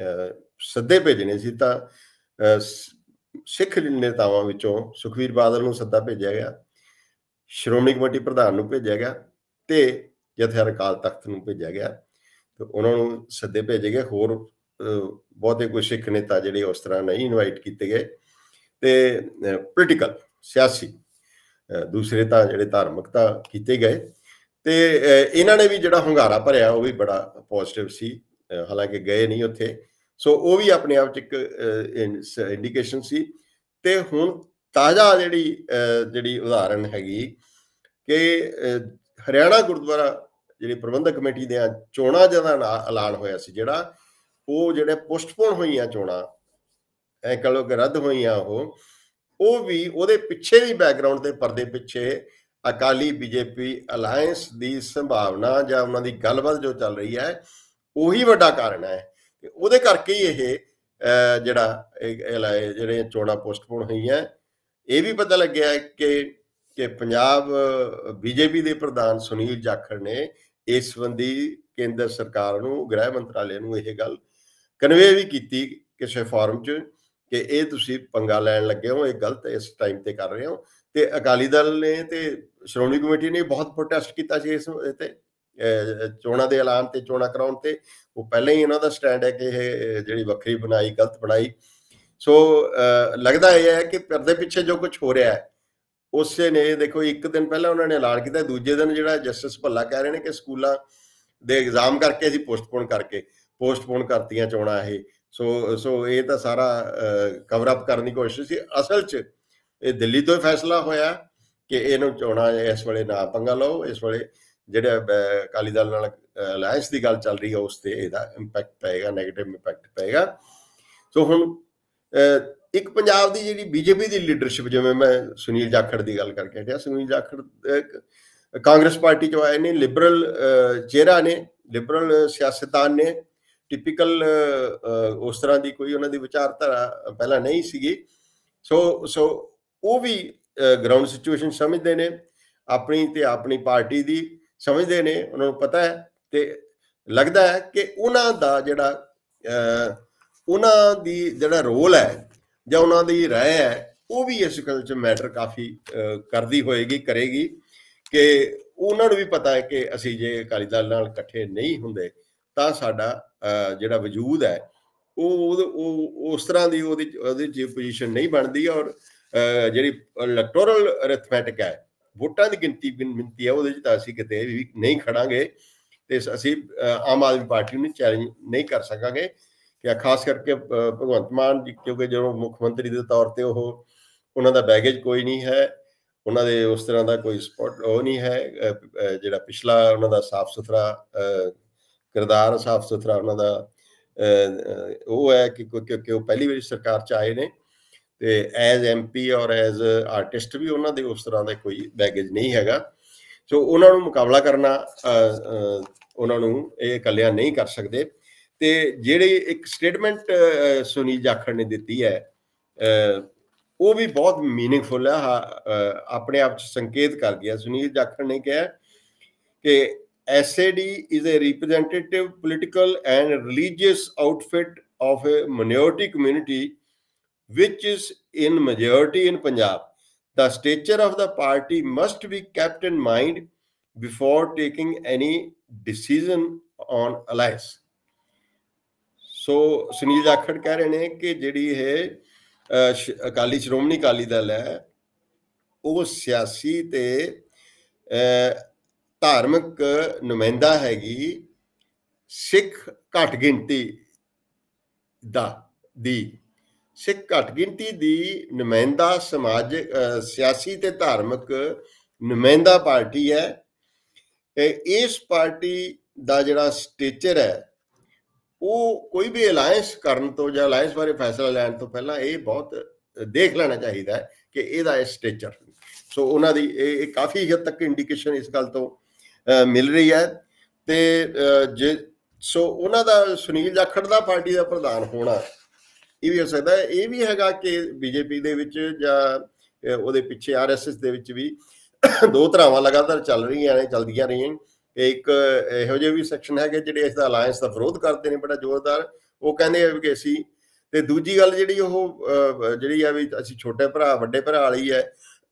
ਸੱਦੇ ਭੇਜਣੇ ਸੀ, ਤਾਂ ਸਿੱਖ ਨੇਤਾਵਾਂ ਵਿੱਚੋਂ ਸੁਖਬੀਰ ਬਾਦਲ ਨੂੰ ਸੱਦਾ ਭੇਜਿਆ ਗਿਆ, ਸ਼੍ਰੋਮਣੀ ਕਮੇਟੀ ਪ੍ਰਧਾਨ ਨੂੰ ਭੇਜਿਆ ਗਿਆ ਤੇ ਜਥੇਦਾਰ ਅਕਾਲ ਤਖਤ ਨੂੰ ਭੇਜਿਆ ਗਿਆ। ਤੇ ਉਹਨਾਂ ਨੂੰ ਸੱਦੇ ਭੇਜੇ ਗਏ। ਹੋਰ ਬਹੁਤੇ ਕੋਈ ਸਿੱਖ ਨੇਤਾ ਜਿਹੜੇ ਉਸ ਤਰ੍ਹਾਂ ਨਹੀਂ ਇਨਵਾਈਟ ਕੀਤੇ ਗਏ। ਤੇ ਪੋਲੀਟੀਕਲ ਸਿਆਸੀ ਦੂਸਰੇ ਤਾਂ ਜਿਹੜੇ ਧਾਰਮਿਕ ਤਾਂ ਕੀਤੇ ਗਏ। ਤੇ ਇਹਨਾਂ ਨੇ ਵੀ ਜਿਹੜਾ ਹੁੰਗਾਰਾ ਭਰਿਆ ਉਹ ਵੀ ਬੜਾ ਪੋਜ਼ਿਟਿਵ ਸੀ, ਹਾਲਾਂਕਿ ਗਏ ਨਹੀਂ ਉੱਥੇ। ਸੋ ਉਹ ਵੀ ਆਪਣੇ ਆਪ 'ਚ ਇੱਕ ਇੰਡੀਕੇਸ਼ਨ ਸੀ। ਤੇ ਹੁਣ ਤਾਜ਼ਾ ਜਿਹੜੀ ਜਿਹੜੀ ਉਦਾਹਰਨ ਹੈਗੀ ਕਿ ਹਰਿਆਣਾ ਗੁਰਦੁਆਰਾ ਜਿਹੜੀ ਪ੍ਰਬੰਧਕ ਕਮੇਟੀ ਦੀਆਂ ਚੋਣਾਂ ਜਿਹਦਾ ਐਲਾਨ ਹੋਇਆ ਸੀ, ਜਿਹੜਾ ਉਹ ਜਿਹੜੇ ਪੋਸਟਪੋਨ ਹੋਈਆਂ ਚੋਣਾਂ ਐ ਕਹ ਲਓ ਕਿ ਰੱਦ ਹੋਈਆਂ, ਉਹ ਉਹ ਵੀ ਉਹਦੇ ਪਿੱਛੇ ਵੀ ਬੈਕਗਰਾਊਂਡ ਦੇ ਪਰਦੇ ਪਿੱਛੇ ਅਕਾਲੀ ਬੀਜੇਪੀ ਅਲਾਇੰਸ ਦੀ ਸੰਭਾਵਨਾ ਜਾਂ ਉਹਨਾਂ ਦੀ ਗੱਲਬਾਤ ਜੋ ਚੱਲ ਰਹੀ ਹੈ ਉਹੀ ਵੱਡਾ ਕਾਰਨ ਹੈ। ਉਹਦੇ ਕਰਕੇ ਹੀ ਇਹ ਜਿਹੜਾ ਜਿਹੜੇ ਚੋਣਾਂ ਪੋਸਟਪੋਨ ਹੋਈਆਂ। ਇਹ ਵੀ ਪਤਾ ਲੱਗਿਆ ਕਿ ਕਿ ਪੰਜਾਬ ਬੀਜੇਪੀ ਦੇ ਪ੍ਰਧਾਨ ਸੁਨੀਲ ਜਾਖੜ ਨੇ ਇਸ ਸੰਬੰਧੀ ਕੇਂਦਰ ਸਰਕਾਰ ਨੂੰ, ਗ੍ਰਹਿ ਮੰਤਰਾਲੇ ਨੂੰ ਇਹ ਗੱਲ ਕਨਵੇ ਵੀ ਕੀਤੀ ਕਿਸੇ ਫੋਰਮ 'ਚ ਕਿ ਇਹ ਤੁਸੀਂ ਪੰਗਾ ਲੈਣ ਲੱਗੇ ਹੋ, ਇਹ ਗਲਤ ਇਸ ਟਾਈਮ ਤੇ ਕਰ ਰਹੇ ਹੋ। ਤੇ ਅਕਾਲੀ ਦਲ ਨੇ ਤੇ ਸ਼੍ਰੋਮਣੀ ਕਮੇਟੀ ਨੇ ਬਹੁਤ ਪ੍ਰੋਟੈਸਟ ਕੀਤਾ ਸੀ ਇਸ ਤੇ ਚੋਣਾਂ ਦੇ ਐਲਾਨ ਤੇ, ਚੋਣਾਂ ਕਰਾਉਣ ਤੇ। ਉਹ ਪਹਿਲਾਂ ਹੀ ਇਹਨਾਂ ਦਾ ਸਟੈਂਡ ਹੈ ਕਿ ਇਹ ਜਿਹੜੀ ਵੱਖਰੀ ਬਣਾਈ ਗਲਤ ਬਣਾਈ। ਸੋ ਲੱਗਦਾ ਇਹ ਹੈ ਕਿ ਪਰਦੇ ਪਿੱਛੇ ਜੋ ਕੁਝ ਹੋ ਰਿਹਾ ਹੈ ਉਸੇ ਨੇ, ਦੇਖੋ ਇੱਕ ਦਿਨ ਪਹਿਲਾਂ ਉਹਨਾਂ ਨੇ ਐਲਾਨ ਕੀਤਾ, ਦੂਜੇ ਦਿਨ ਜਿਹੜਾ ਜਸਟਿਸ ਭੱਲਾ ਕਹਿ ਰਹੇ ਨੇ ਕਿ ਸਕੂਲਾਂ ਦੇ ਐਗਜ਼ਾਮ ਕਰਕੇ ਅਸੀਂ ਪੋਸਟਪੋਨ ਕਰਕੇ ਪੋਸਟਪੋਨ ਕਰਤੀਆਂ ਚੋਣਾਂ ਇਹ। ਸੋ ਸੋ ਇਹ ਤਾਂ ਸਾਰਾ ਕਵਰ ਅਪ ਕਰਨ ਦੀ ਕੋਸ਼ਿਸ਼ ਸੀ। ਅਸਲ 'ਚ ਇਹ ਦਿੱਲੀ ਤੋਂ ਹੀ ਫੈਸਲਾ ਹੋਇਆ ਕਿ ਇਹਨੂੰ ਚੋਣਾਂ ਇਸ ਵੇਲੇ ਨਾ ਪੰਗਾ ਲਓ। ਇਸ ਵੇਲੇ ਜਿਹੜੇ ਅਕਾਲੀ ਦਲ ਨਾਲ ਅਲਾਇੰਸ ਦੀ ਗੱਲ ਚੱਲ ਰਹੀ ਹੈ ਉਸ ਤੇ ਇਹਦਾ ਇੰਪੈਕਟ ਪਏਗਾ, ਨੈਗੇਟਿਵ ਇੰਪੈਕਟ ਪਏਗਾ। ਸੋ ਹੁਣ ਇੱਕ ਪੰਜਾਬ ਦੀ ਜਿਹੜੀ ਬੀਜੇਪੀ ਦੀ ਲੀਡਰਸ਼ਿਪ, ਜਿਵੇਂ ਮੈਂ ਸੁਨੀਲ ਜਾਖੜ ਦੀ ਗੱਲ ਕਰਕੇ ਹਟਿਆ, ਸੁਨੀਲ ਜਾਖੜ ਕਾਂਗਰਸ ਪਾਰਟੀ 'ਚੋਂ ਆਏ ਨੇ, ਲਿਬਰਲ ਚਿਹਰਾ ਨੇ, ਲਿਬਰਲ ਸਿਆਸਤਦਾਨ ਨੇ, ਟਿਪੀਕਲ ਉਸ ਤਰ੍ਹਾਂ ਦੀ ਕੋਈ ਉਹਨਾਂ ਦੀ ਵਿਚਾਰਧਾਰਾ ਪਹਿਲਾਂ ਨਹੀਂ ਸੀਗੀ। ਸੋ ਸੋ ਉਹ ਵੀ ਗਰਾਊਂਡ ਸਿਚੁਏਸ਼ਨ ਸਮਝਦੇ ਨੇ, ਆਪਣੀ ਤੇ ਆਪਣੀ ਪਾਰਟੀ ਦੀ ਸਮਝਦੇ ਨੇ, ਉਹਨਾਂ ਨੂੰ ਪਤਾ ਹੈ। ਤੇ ਲੱਗਦਾ ਹੈ ਕਿ ਉਹਨਾਂ ਦਾ ਜਿਹੜਾ ਉਹਨਾਂ ਦੀ ਜਿਹੜਾ ਰੋਲ ਹੈ ਜਾਂ ਉਹਨਾਂ ਦੀ ਰਾਏ ਹੈ ਉਹ ਵੀ ਇਸ ਗੱਲ 'ਚ ਮੈਟਰ ਕਾਫੀ ਕਰਦੀ ਹੋਏਗੀ, ਕਰੇਗੀ, ਕਿ ਉਹਨਾਂ ਨੂੰ ਵੀ ਪਤਾ ਹੈ ਕਿ ਅਸੀਂ ਜੇ ਅਕਾਲੀ ਦਲ ਨਾਲ ਇਕੱਠੇ ਨਹੀਂ ਹੁੰਦੇ ਤਾਂ ਸਾਡਾ ਜਿਹੜਾ ਵਜੂਦ ਹੈ ਉਹ ਉਹ ਉਸ ਤਰ੍ਹਾਂ ਦੀ ਉਹਦੀ ਉਹਦੇ 'ਚ ਪੋਜੀਸ਼ਨ ਨਹੀਂ ਬਣਦੀ, ਔਰ ਜਿਹੜੀ ਇਲੈਕਟੋਰਲ ਅਰਿਥਮੈਟਿਕ ਹੈ, ਵੋਟਾਂ ਦੀ ਗਿਣਤੀ ਮਿਣਤੀ ਹੈ, ਉਹਦੇ 'ਚ ਤਾਂ ਅਸੀਂ ਕਿਤੇ ਵੀ ਨਹੀਂ ਖੜਾਂਗੇ ਤੇ ਅਸੀਂ ਆਮ ਆਦਮੀ ਪਾਰਟੀ ਨੂੰ ਚੈਲੰਜ ਨਹੀਂ ਕਰ ਸਕਾਂਗੇ। ਕਿ ਖਾਸ ਕਰਕੇ ਭਗਵੰਤ ਮਾਨ ਜੀ, ਕਿਉਂਕਿ ਜਦੋਂ ਮੁੱਖ ਮੰਤਰੀ ਦੇ ਤੌਰ ਤੇ ਉਹ ਉਹਨਾਂ ਦਾ ਬੈਗੇਜ ਕੋਈ ਨਹੀਂ ਹੈ, ਉਹਨਾਂ ਦੇ ਉਸ ਤਰ੍ਹਾਂ ਦਾ ਕੋਈ ਸਪੋਰਟ ਉਹ ਨਹੀਂ ਹੈ, ਜਿਹੜਾ ਪਿਛਲਾ ਉਹਨਾਂ ਦਾ ਸਾਫ਼ ਸੁਥਰਾ ਕਿਰਦਾਰ, ਸਾਫ਼ ਸੁਥਰਾ ਉਹਨਾਂ ਦਾ ਉਹ ਹੈ ਕਿ ਕਿਉਂਕਿ ਉਹ ਪਹਿਲੀ ਵਾਰੀ ਸਰਕਾਰ 'ਚ ਆਏ ਨੇ ਤੇ ਐਜ਼ ਐਮ ਪੀ ਔਰ ਐਜ਼ ਆਰਟਿਸਟ ਵੀ ਉਹਨਾਂ ਦੇ ਉਸ ਤਰ੍ਹਾਂ ਦਾ ਕੋਈ ਬੈਗੇਜ ਨਹੀਂ ਹੈਗਾ। ਸੋ ਉਹਨਾਂ ਨੂੰ ਮੁਕਾਬਲਾ ਕਰਨਾ ਉਹਨਾਂ ਨੂੰ ਇਹ ਇਕੱਲਿਆਂ ਨਹੀਂ ਕਰ ਸਕਦੇ। ਤੇ ਜਿਹੜੀ ਇੱਕ ਸਟੇਟਮੈਂਟ ਸੁਨੀਲ ਜਾਖੜ ਨੇ ਦਿੱਤੀ ਹੈ ਉਹ ਵੀ ਬਹੁਤ ਮੀਨਿੰਗਫੁਲ ਹੈ, ਆਪਣੇ ਆਪ 'ਚ ਸੰਕੇਤ ਕਰ ਗਿਆ। ਸੁਨੀਲ ਜਾਖੜ ਨੇ ਕਿਹਾ ਕਿ S A D is a representative political and religious outfit of a minority community which is in majority in Punjab. The stature of the party must be kept in mind before taking any decision on alliance. ਸੋ ਸੁਨੀਲ ਜਾਖੜ ਕਹਿ ਰਹੇ ਨੇ ਕਿ ਜਿਹੜੀ ਇਹ ਅਕਾਲੀ ਸ਼੍ਰੋਮਣੀ ਅਕਾਲੀ ਦਲ ਹੈ ਉਹ ਸਿਆਸੀ ਤੇ ਧਾਰਮਿਕ ਨੁਮਾਇੰਦਾ ਹੈਗੀ ਸਿੱਖ ਘੱਟ ਗਿਣਤੀ ਦਾ ਦੀ ਸਿੱਖ ਘੱਟ ਗਿਣਤੀ ਦੀ ਨੁਮਾਇੰਦਾ ਸਮਾਜਿਕ ਸਿਆਸੀ ਤੇ ਧਾਰਮਿਕ ਨੁਮਾਇੰਦਾ ਪਾਰਟੀ ਹੈ। ਇਸ ਪਾਰਟੀ ਦਾ ਜਿਹੜਾ ਸਟੇਚਰ ਹੈ ਉਹ ਕੋਈ ਵੀ ਅਲਾਇੰਸ ਕਰਨ ਤੋਂ ਜਾਂ ਅਲਾਇੰਸ ਬਾਰੇ ਫੈਸਲਾ ਲੈਣ ਤੋਂ ਪਹਿਲਾਂ ਇਹ ਬਹੁਤ ਦੇਖ ਲੈਣਾ ਚਾਹੀਦਾ ਹੈ ਕਿ ਇਹਦਾ ਇਹ ਸਟੇਚਰ। ਸੋ ਉਹਨਾਂ ਦੀ ਇਹ ਕਾਫੀ ਹੱਦ ਤੱਕ ਇੰਡੀਕੇਸ਼ਨ ਇਸ ਗੱਲ ਤੋਂ ਮਿਲ ਰਹੀ ਹੈ। ਤੇ ਜੇ ਸੋ ਉਹਨਾਂ ਦਾ ਸੁਨੀਲ ਜਾਖੜ ਦਾ ਪਾਰਟੀ ਦਾ ਪ੍ਰਧਾਨ ਹੋਣਾ ਇਹ ਵੀ ਹੋ ਸਕਦਾ ਹੈ। ਇਹ ਵੀ ਹੈਗਾ ਕਿ ਬੀਜੇਪੀ ਦੇ ਵਿੱਚ ਜਾਂ ਉਹਦੇ ਪਿੱਛੇ ਆਰ ਐਸ ਐਸ ਦੇ ਵਿੱਚ ਵੀ ਦੋ ਧਰਾਵਾਂ ਲਗਾਤਾਰ ਚੱਲ ਰਹੀਆਂ ਨੇ ਚਲਦੀਆਂ ਰਹੀਆਂ। ਇੱਕ ਇਹੋ ਜਿਹੇ ਵੀ ਸੈਕਸ਼ਨ ਹੈਗੇ ਜਿਹੜੇ ਇਸ ਦਾ ਅਲਾਇੰਸ ਦਾ ਵਿਰੋਧ ਕਰਦੇ ਨੇ ਬੜਾ ਜ਼ੋਰਦਾਰ, ਉਹ ਕਹਿੰਦੇ ਆ ਕਿ ਅਸੀਂ, ਤੇ ਦੂਜੀ ਗੱਲ ਜਿਹੜੀ ਉਹ ਜਿਹੜੀ ਆ ਵੀ ਅਸੀਂ ਛੋਟੇ ਭਰਾ ਵੱਡੇ ਭਰਾ ਵਾਲੀ ਹੈ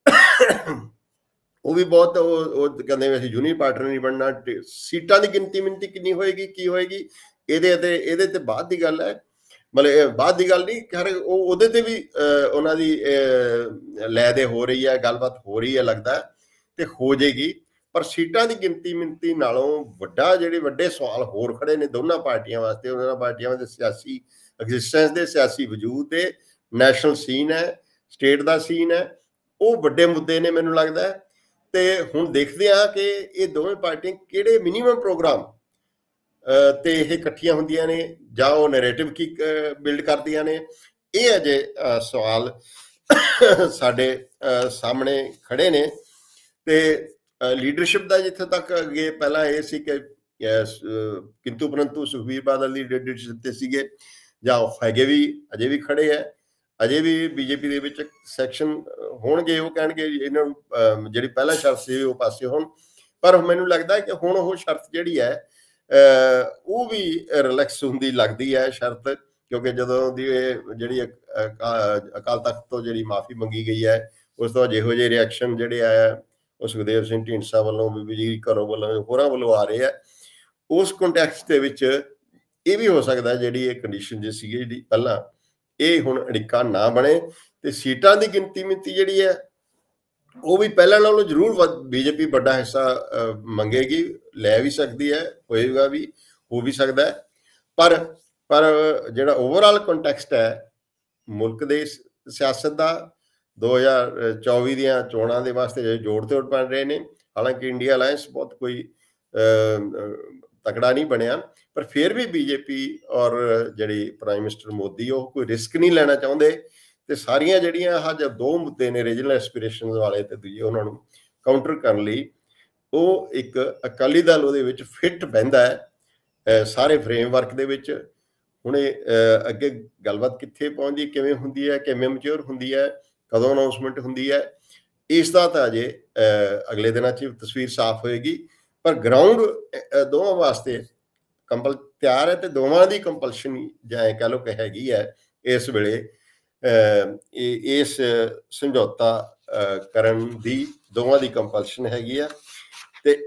ਉਹ ਵੀ ਬਹੁਤ ਉਹ ਕਹਿੰਦੇ ਵੀ ਅਸੀਂ ਜੂਨੀਅਰ ਪਾਰਟਨਰ ਨਹੀਂ ਬਣਨਾ। ਸੀਟਾਂ ਦੀ ਗਿਣਤੀ ਮਿਣਤੀ ਕਿੰਨੀ ਹੋਏਗੀ ਕੀ ਹੋਏਗੀ ਇਹਦੇ ਤੇ ਇਹਦੇ ਤੇ ਬਾਅਦ ਦੀ ਗੱਲ ਹੈ, ਮਤਲਬ ਇਹ ਬਾਅਦ ਦੀ ਗੱਲ ਨਹੀਂ, ਖੈਰ ਉਹ ਉਹਦੇ ਤੇ ਵੀ ਉਹਨਾਂ ਦੀ ਲੈ ਦੇ ਹੋ ਰਹੀ ਹੈ, ਗੱਲਬਾਤ ਹੋ ਰਹੀ ਹੈ ਲੱਗਦਾ, ਤੇ ਹੋ ਜਾਏਗੀ। ਪਰ ਸੀਟਾਂ ਦੀ ਗਿਣਤੀ ਮਿਣਤੀ ਨਾਲੋਂ ਵੱਡਾ ਜਿਹੜੇ ਵੱਡੇ ਸਵਾਲ ਹੋਰ ਖੜੇ ਨੇ ਦੋਨਾਂ ਪਾਰਟੀਆਂ ਵਾਸਤੇ, ਉਹਨਾਂ ਪਾਰਟੀਆਂ ਦੇ ਸਿਆਸੀ ਐਗਜ਼ਿਸਟੈਂਸ ਦੇ ਸਿਆਸੀ ਵਜੂਦ ਦੇ, ਨੈਸ਼ਨਲ ਸੀਨ ਹੈ, ਸਟੇਟ ਦਾ ਸੀਨ ਹੈ, ਉਹ ਵੱਡੇ ਮੁੱਦੇ ਨੇ ਮੈਨੂੰ ਲੱਗਦਾ। ਤੇ ਹੁਣ ਦੇਖਦੇ ਹਾਂ ਕਿ ਇਹ ਦੋਵੇਂ ਪਾਰਟੀਆਂ ਕਿਹੜੇ ਮਿਨੀਮਮ ਪ੍ਰੋਗਰਾਮ ਤੇ ਇਹ ਇਕੱਠੀਆਂ ਹੁੰਦੀਆਂ ਨੇ ਜਾਂ ਉਹ ਨੈਰੇਟਿਵ ਕੀ ਬਿਲਡ ਕਰਦੀਆਂ ਨੇ। ਇਹ ਅਜੇ ਸਵਾਲ ਸਾਡੇ ਸਾਹਮਣੇ ਖੜੇ ਨੇ। ਤੇ ਲੀਡਰਸ਼ਿਪ ਦਾ ਜਿੱਥੇ ਤੱਕ ਅੱਗੇ ਪਹਿਲਾਂ ਇਹ ਸੀ ਕਿ ਕਿੰਤੂ ਪਰੰਤੂ ਸੁਖਬੀਰ ਬਾਦਲ ਦੀ ਲੀਡਰਸ਼ਿਪ ਤੇ ਸੀਗੇ, ਜਾਂ ਉਹ ਹੈਗੇ ਵੀ ਅਜੇ ਵੀ ਖੜੇ ਹੈ, ਅਜੇ ਵੀ ਬੀਜੇਪੀ ਦੇ ਵਿੱਚ ਸੈਕਸ਼ਨ ਹੋਣਗੇ, ਉਹ ਕਹਿਣਗੇ ਇਹਨਾਂ ਨੂੰ ਜਿਹੜੀ ਪਹਿਲਾਂ ਸ਼ਰਤ ਸੀ ਉਹ ਪਾਸੇ ਹੋਣ। ਪਰ ਮੈਨੂੰ ਲੱਗਦਾ ਕਿ ਹੁਣ ਉਹ ਸ਼ਰਤ ਜਿਹੜੀ ਹੈ ਉਹ ਵੀ ਰਿਲੈਕਸ ਹੁੰਦੀ ਲੱਗਦੀ ਹੈ ਸ਼ਰਤ, ਕਿਉਂਕਿ ਜਦੋਂ ਦੀ ਇਹ ਜਿਹੜੀ ਅਕਾਲ ਤਖਤ ਤੋਂ ਜਿਹੜੀ ਮਾਫੀ ਮੰਗੀ ਗਈ ਹੈ ਉਸ ਤੋਂ ਜਿਹੋ ਜਿਹੇ ਰਿਐਕਸ਼ਨ ਜਿਹੜੇ ਆਇਆ ਉਹ ਸੁਖਦੇਵ ਸਿੰਘ ਢੀਂਡਸਾ ਵੱਲੋਂ, ਬੀਬੀ ਜੀ ਘਰੋਂ ਵੱਲੋਂ, ਹੋਰਾਂ ਵੱਲੋਂ ਆ ਰਹੇ ਆ, ਉਸ ਕੰਟੈਕਸਟ ਦੇ ਵਿੱਚ ਇਹ ਵੀ ਹੋ ਸਕਦਾ ਜਿਹੜੀ ਇਹ ਕੰਡੀਸ਼ਨ ਜੇ ਸੀਗੀ ਜਿਹੜੀ ਪਹਿਲਾਂ ਇਹ ਹੁਣ ਅੜਿੱਕਾ ਨਾ ਬਣੇ ਤੇ ਸੀਟਾਂ ਦੀ ਗਿਣਤੀ ਮਿਣਤੀ ਜਿਹੜੀ ਹੈ ਉਹ ਵੀ ਪਹਿਲਾਂ ਨਾਲੋਂ ਜ਼ਰੂਰ ਬੀਜੇਪੀ ਵੱਡਾ ਹਿੱਸਾ ਮੰਗੇਗੀ, ਲੈ ਵੀ ਸਕਦੀ ਹੈ, ਹੋਏਗਾ ਵੀ, ਹੋ ਵੀ ਸਕਦਾ। ਪਰ ਪਰ ਜਿਹੜਾ ਓਵਰਆਲ ਕੰਟੈਕਸਟ ਹੈ ਮੁਲਕ ਦੇ ਸਿਆਸਤ ਦਾ ਦੋ ਹਜ਼ਾਰ ਚੌਵੀ ਦੀਆਂ ਚੋਣਾਂ ਦੇ ਵਾਸਤੇ ਜੋੜ ਤੋੜ ਬਣ ਰਹੇ ਨੇ। ਹਾਲਾਂਕਿ ਇੰਡੀਆ ਅਲਾਇੰਸ ਬਹੁਤ ਕੋਈ ਤਕੜਾ ਨਹੀਂ ਬਣਿਆ, ਪਰ ਫਿਰ ਵੀ ਬੀਜੇਪੀ ਔਰ ਜਿਹੜੀ ਪ੍ਰਾਈਮ ਮਿਨਿਸਟਰ ਮੋਦੀ ਉਹ ਕੋਈ ਰਿਸਕ ਨਹੀਂ ਲੈਣਾ ਚਾਹੁੰਦੇ। ਤੇ ਸਾਰੀਆਂ ਜਿਹੜੀਆਂ ਆਹ ਜਦ ਦੋ ਮੁੱਦੇ ਨੇ ਰੀਜਨਲ ਐਸਪੀਰੇਸ਼ਨ ਵਾਲੇ ਤੇ ਦੂਜੇ, ਉਹਨਾਂ ਨੂੰ ਕਾਊਂਟਰ ਕਰਨ ਲਈ ਉਹ ਇੱਕ ਅਕਾਲੀ ਦਲ ਉਹਦੇ ਵਿੱਚ ਫਿੱਟ ਬਹਿੰਦਾ ਹੈ ਸਾਰੇ ਫਰੇਮਵਰਕ ਦੇ ਵਿੱਚ। ਹੁਣ ਇਹ ਅੱਗੇ ਗੱਲਬਾਤ ਕਿੱਥੇ ਪਹੁੰਚਦੀ, ਕਿਵੇਂ ਹੁੰਦੀ ਹੈ, ਕਿਵੇਂ ਮੈਚਿਓਰ ਹੁੰਦੀ ਹੈ, ਕਦੋਂ ਅਨਾਊਂਸਮੈਂਟ ਹੁੰਦੀ ਹੈ, ਇਸ ਦਾ ਤਾਂ ਅਜੇ ਅਗਲੇ ਦਿਨਾਂ 'ਚ ਤਸਵੀਰ ਸਾਫ਼ ਹੋਏਗੀ। ਪਰ ਗਰਾਊਂਡ ਦੋਵਾਂ ਵਾਸਤੇ ਕੰਪਲ ਤਿਆਰ ਹੈ ਤੇ ਦੋਵਾਂ ਦੀ ਕੰਪਲਸ਼ਨ ਜਾਂ ਕਹਿ ਲਓ ਕਿ ਹੈਗੀ ਹੈ ਇਸ ਵੇਲੇ ਇਸ ਸਮਝੌਤਾ ਕਰਨ ਦੀ ਦੋਵਾਂ ਦੀ ਕੰਪਲਸ਼ਨ ਹੈਗੀ ਆ। ਤੇ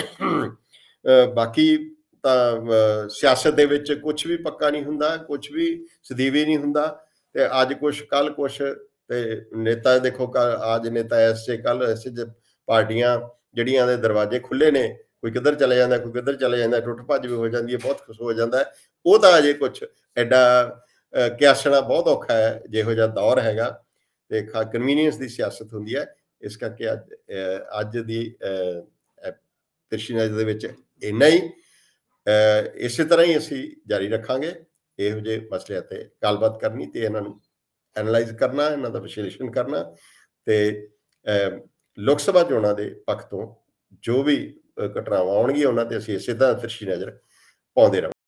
ਬਾਕੀ ਤਾਂ ਸਿਆਸਤ ਦੇ ਵਿੱਚ ਕੁਛ ਵੀ ਪੱਕਾ ਨਹੀਂ ਹੁੰਦਾ, ਕੁਛ ਵੀ ਸਦੀਵੀ ਨਹੀਂ ਹੁੰਦਾ। ਤੇ ਅੱਜ ਕੁਛ ਕੱਲ ਕੁਛ, ਤੇ ਨੇਤਾ ਦੇਖੋ ਅੱਜ ਨੇਤਾ ਐਸੇ ਕੱਲ ਐਸੇ ਪਾਰਟੀਆਂ ਜਿਹੜੀਆਂ ਦੇ ਦਰਵਾਜ਼ੇ ਖੁੱਲੇ ਨੇ, ਕੋਈ ਕਿੱਧਰ ਚਲੇ ਜਾਂਦਾ, ਕੋਈ ਕਿੱਧਰ ਚਲੇ ਜਾਂਦਾ, ਟੁੱਟ ਭੱਜ ਵੀ ਹੋ ਜਾਂਦੀ ਹੈ, ਬਹੁਤ ਕੁਛ ਹੋ ਜਾਂਦਾ। ਉਹ ਤਾਂ ਅਜੇ ਕੁਛ ਐਡਾ ਕਿਆਸਣਾ ਬਹੁਤ ਔਖਾ ਹੈ, ਜਿਹੋ ਜਿਹਾ ਦੌਰ ਹੈਗਾ। ਤੇ ਕਨਵੀਨੀਅੰਸ ਦੀ ਸਿਆਸਤ ਹੁੰਦੀ ਹੈ। ਇਸ ਕਰਕੇ ਅੱਜ ਅੱਜ ਦੀ ਤਿਰਛੀ ਨਜ਼ਰ ਦੇ ਵਿੱਚ ਇੰਨਾ ਹੀ। ਇਸੇ ਤਰ੍ਹਾਂ ਹੀ ਅਸੀਂ ਜਾਰੀ ਰੱਖਾਂਗੇ ਇਹੋ ਜਿਹੇ ਮਸਲਿਆਂ ਤੇ ਗੱਲਬਾਤ ਕਰਨੀ, ਤੇ ਇਹਨਾਂ ਨੂੰ ਐਨਾਲਾਈਜ਼ ਕਰਨਾ, ਇਹਨਾਂ ਦਾ ਵਿਸ਼ਲੇਸ਼ਣ ਕਰਨਾ। ਤੇ ਲੋਕ ਸਭਾ ਚੋਣਾਂ ਦੇ ਪੱਖ ਤੋਂ ਜੋ ਵੀ ਘਟਨਾਵਾਂ ਆਉਣਗੀਆਂ ਉਹਨਾਂ ਤੇ ਅਸੀਂ ਇਸੇ ਤਰ੍ਹਾਂ ਤਿਰਛੀ ਨਜ਼ਰ ਪਾਉਂਦੇ ਰਹਾਂਗੇ।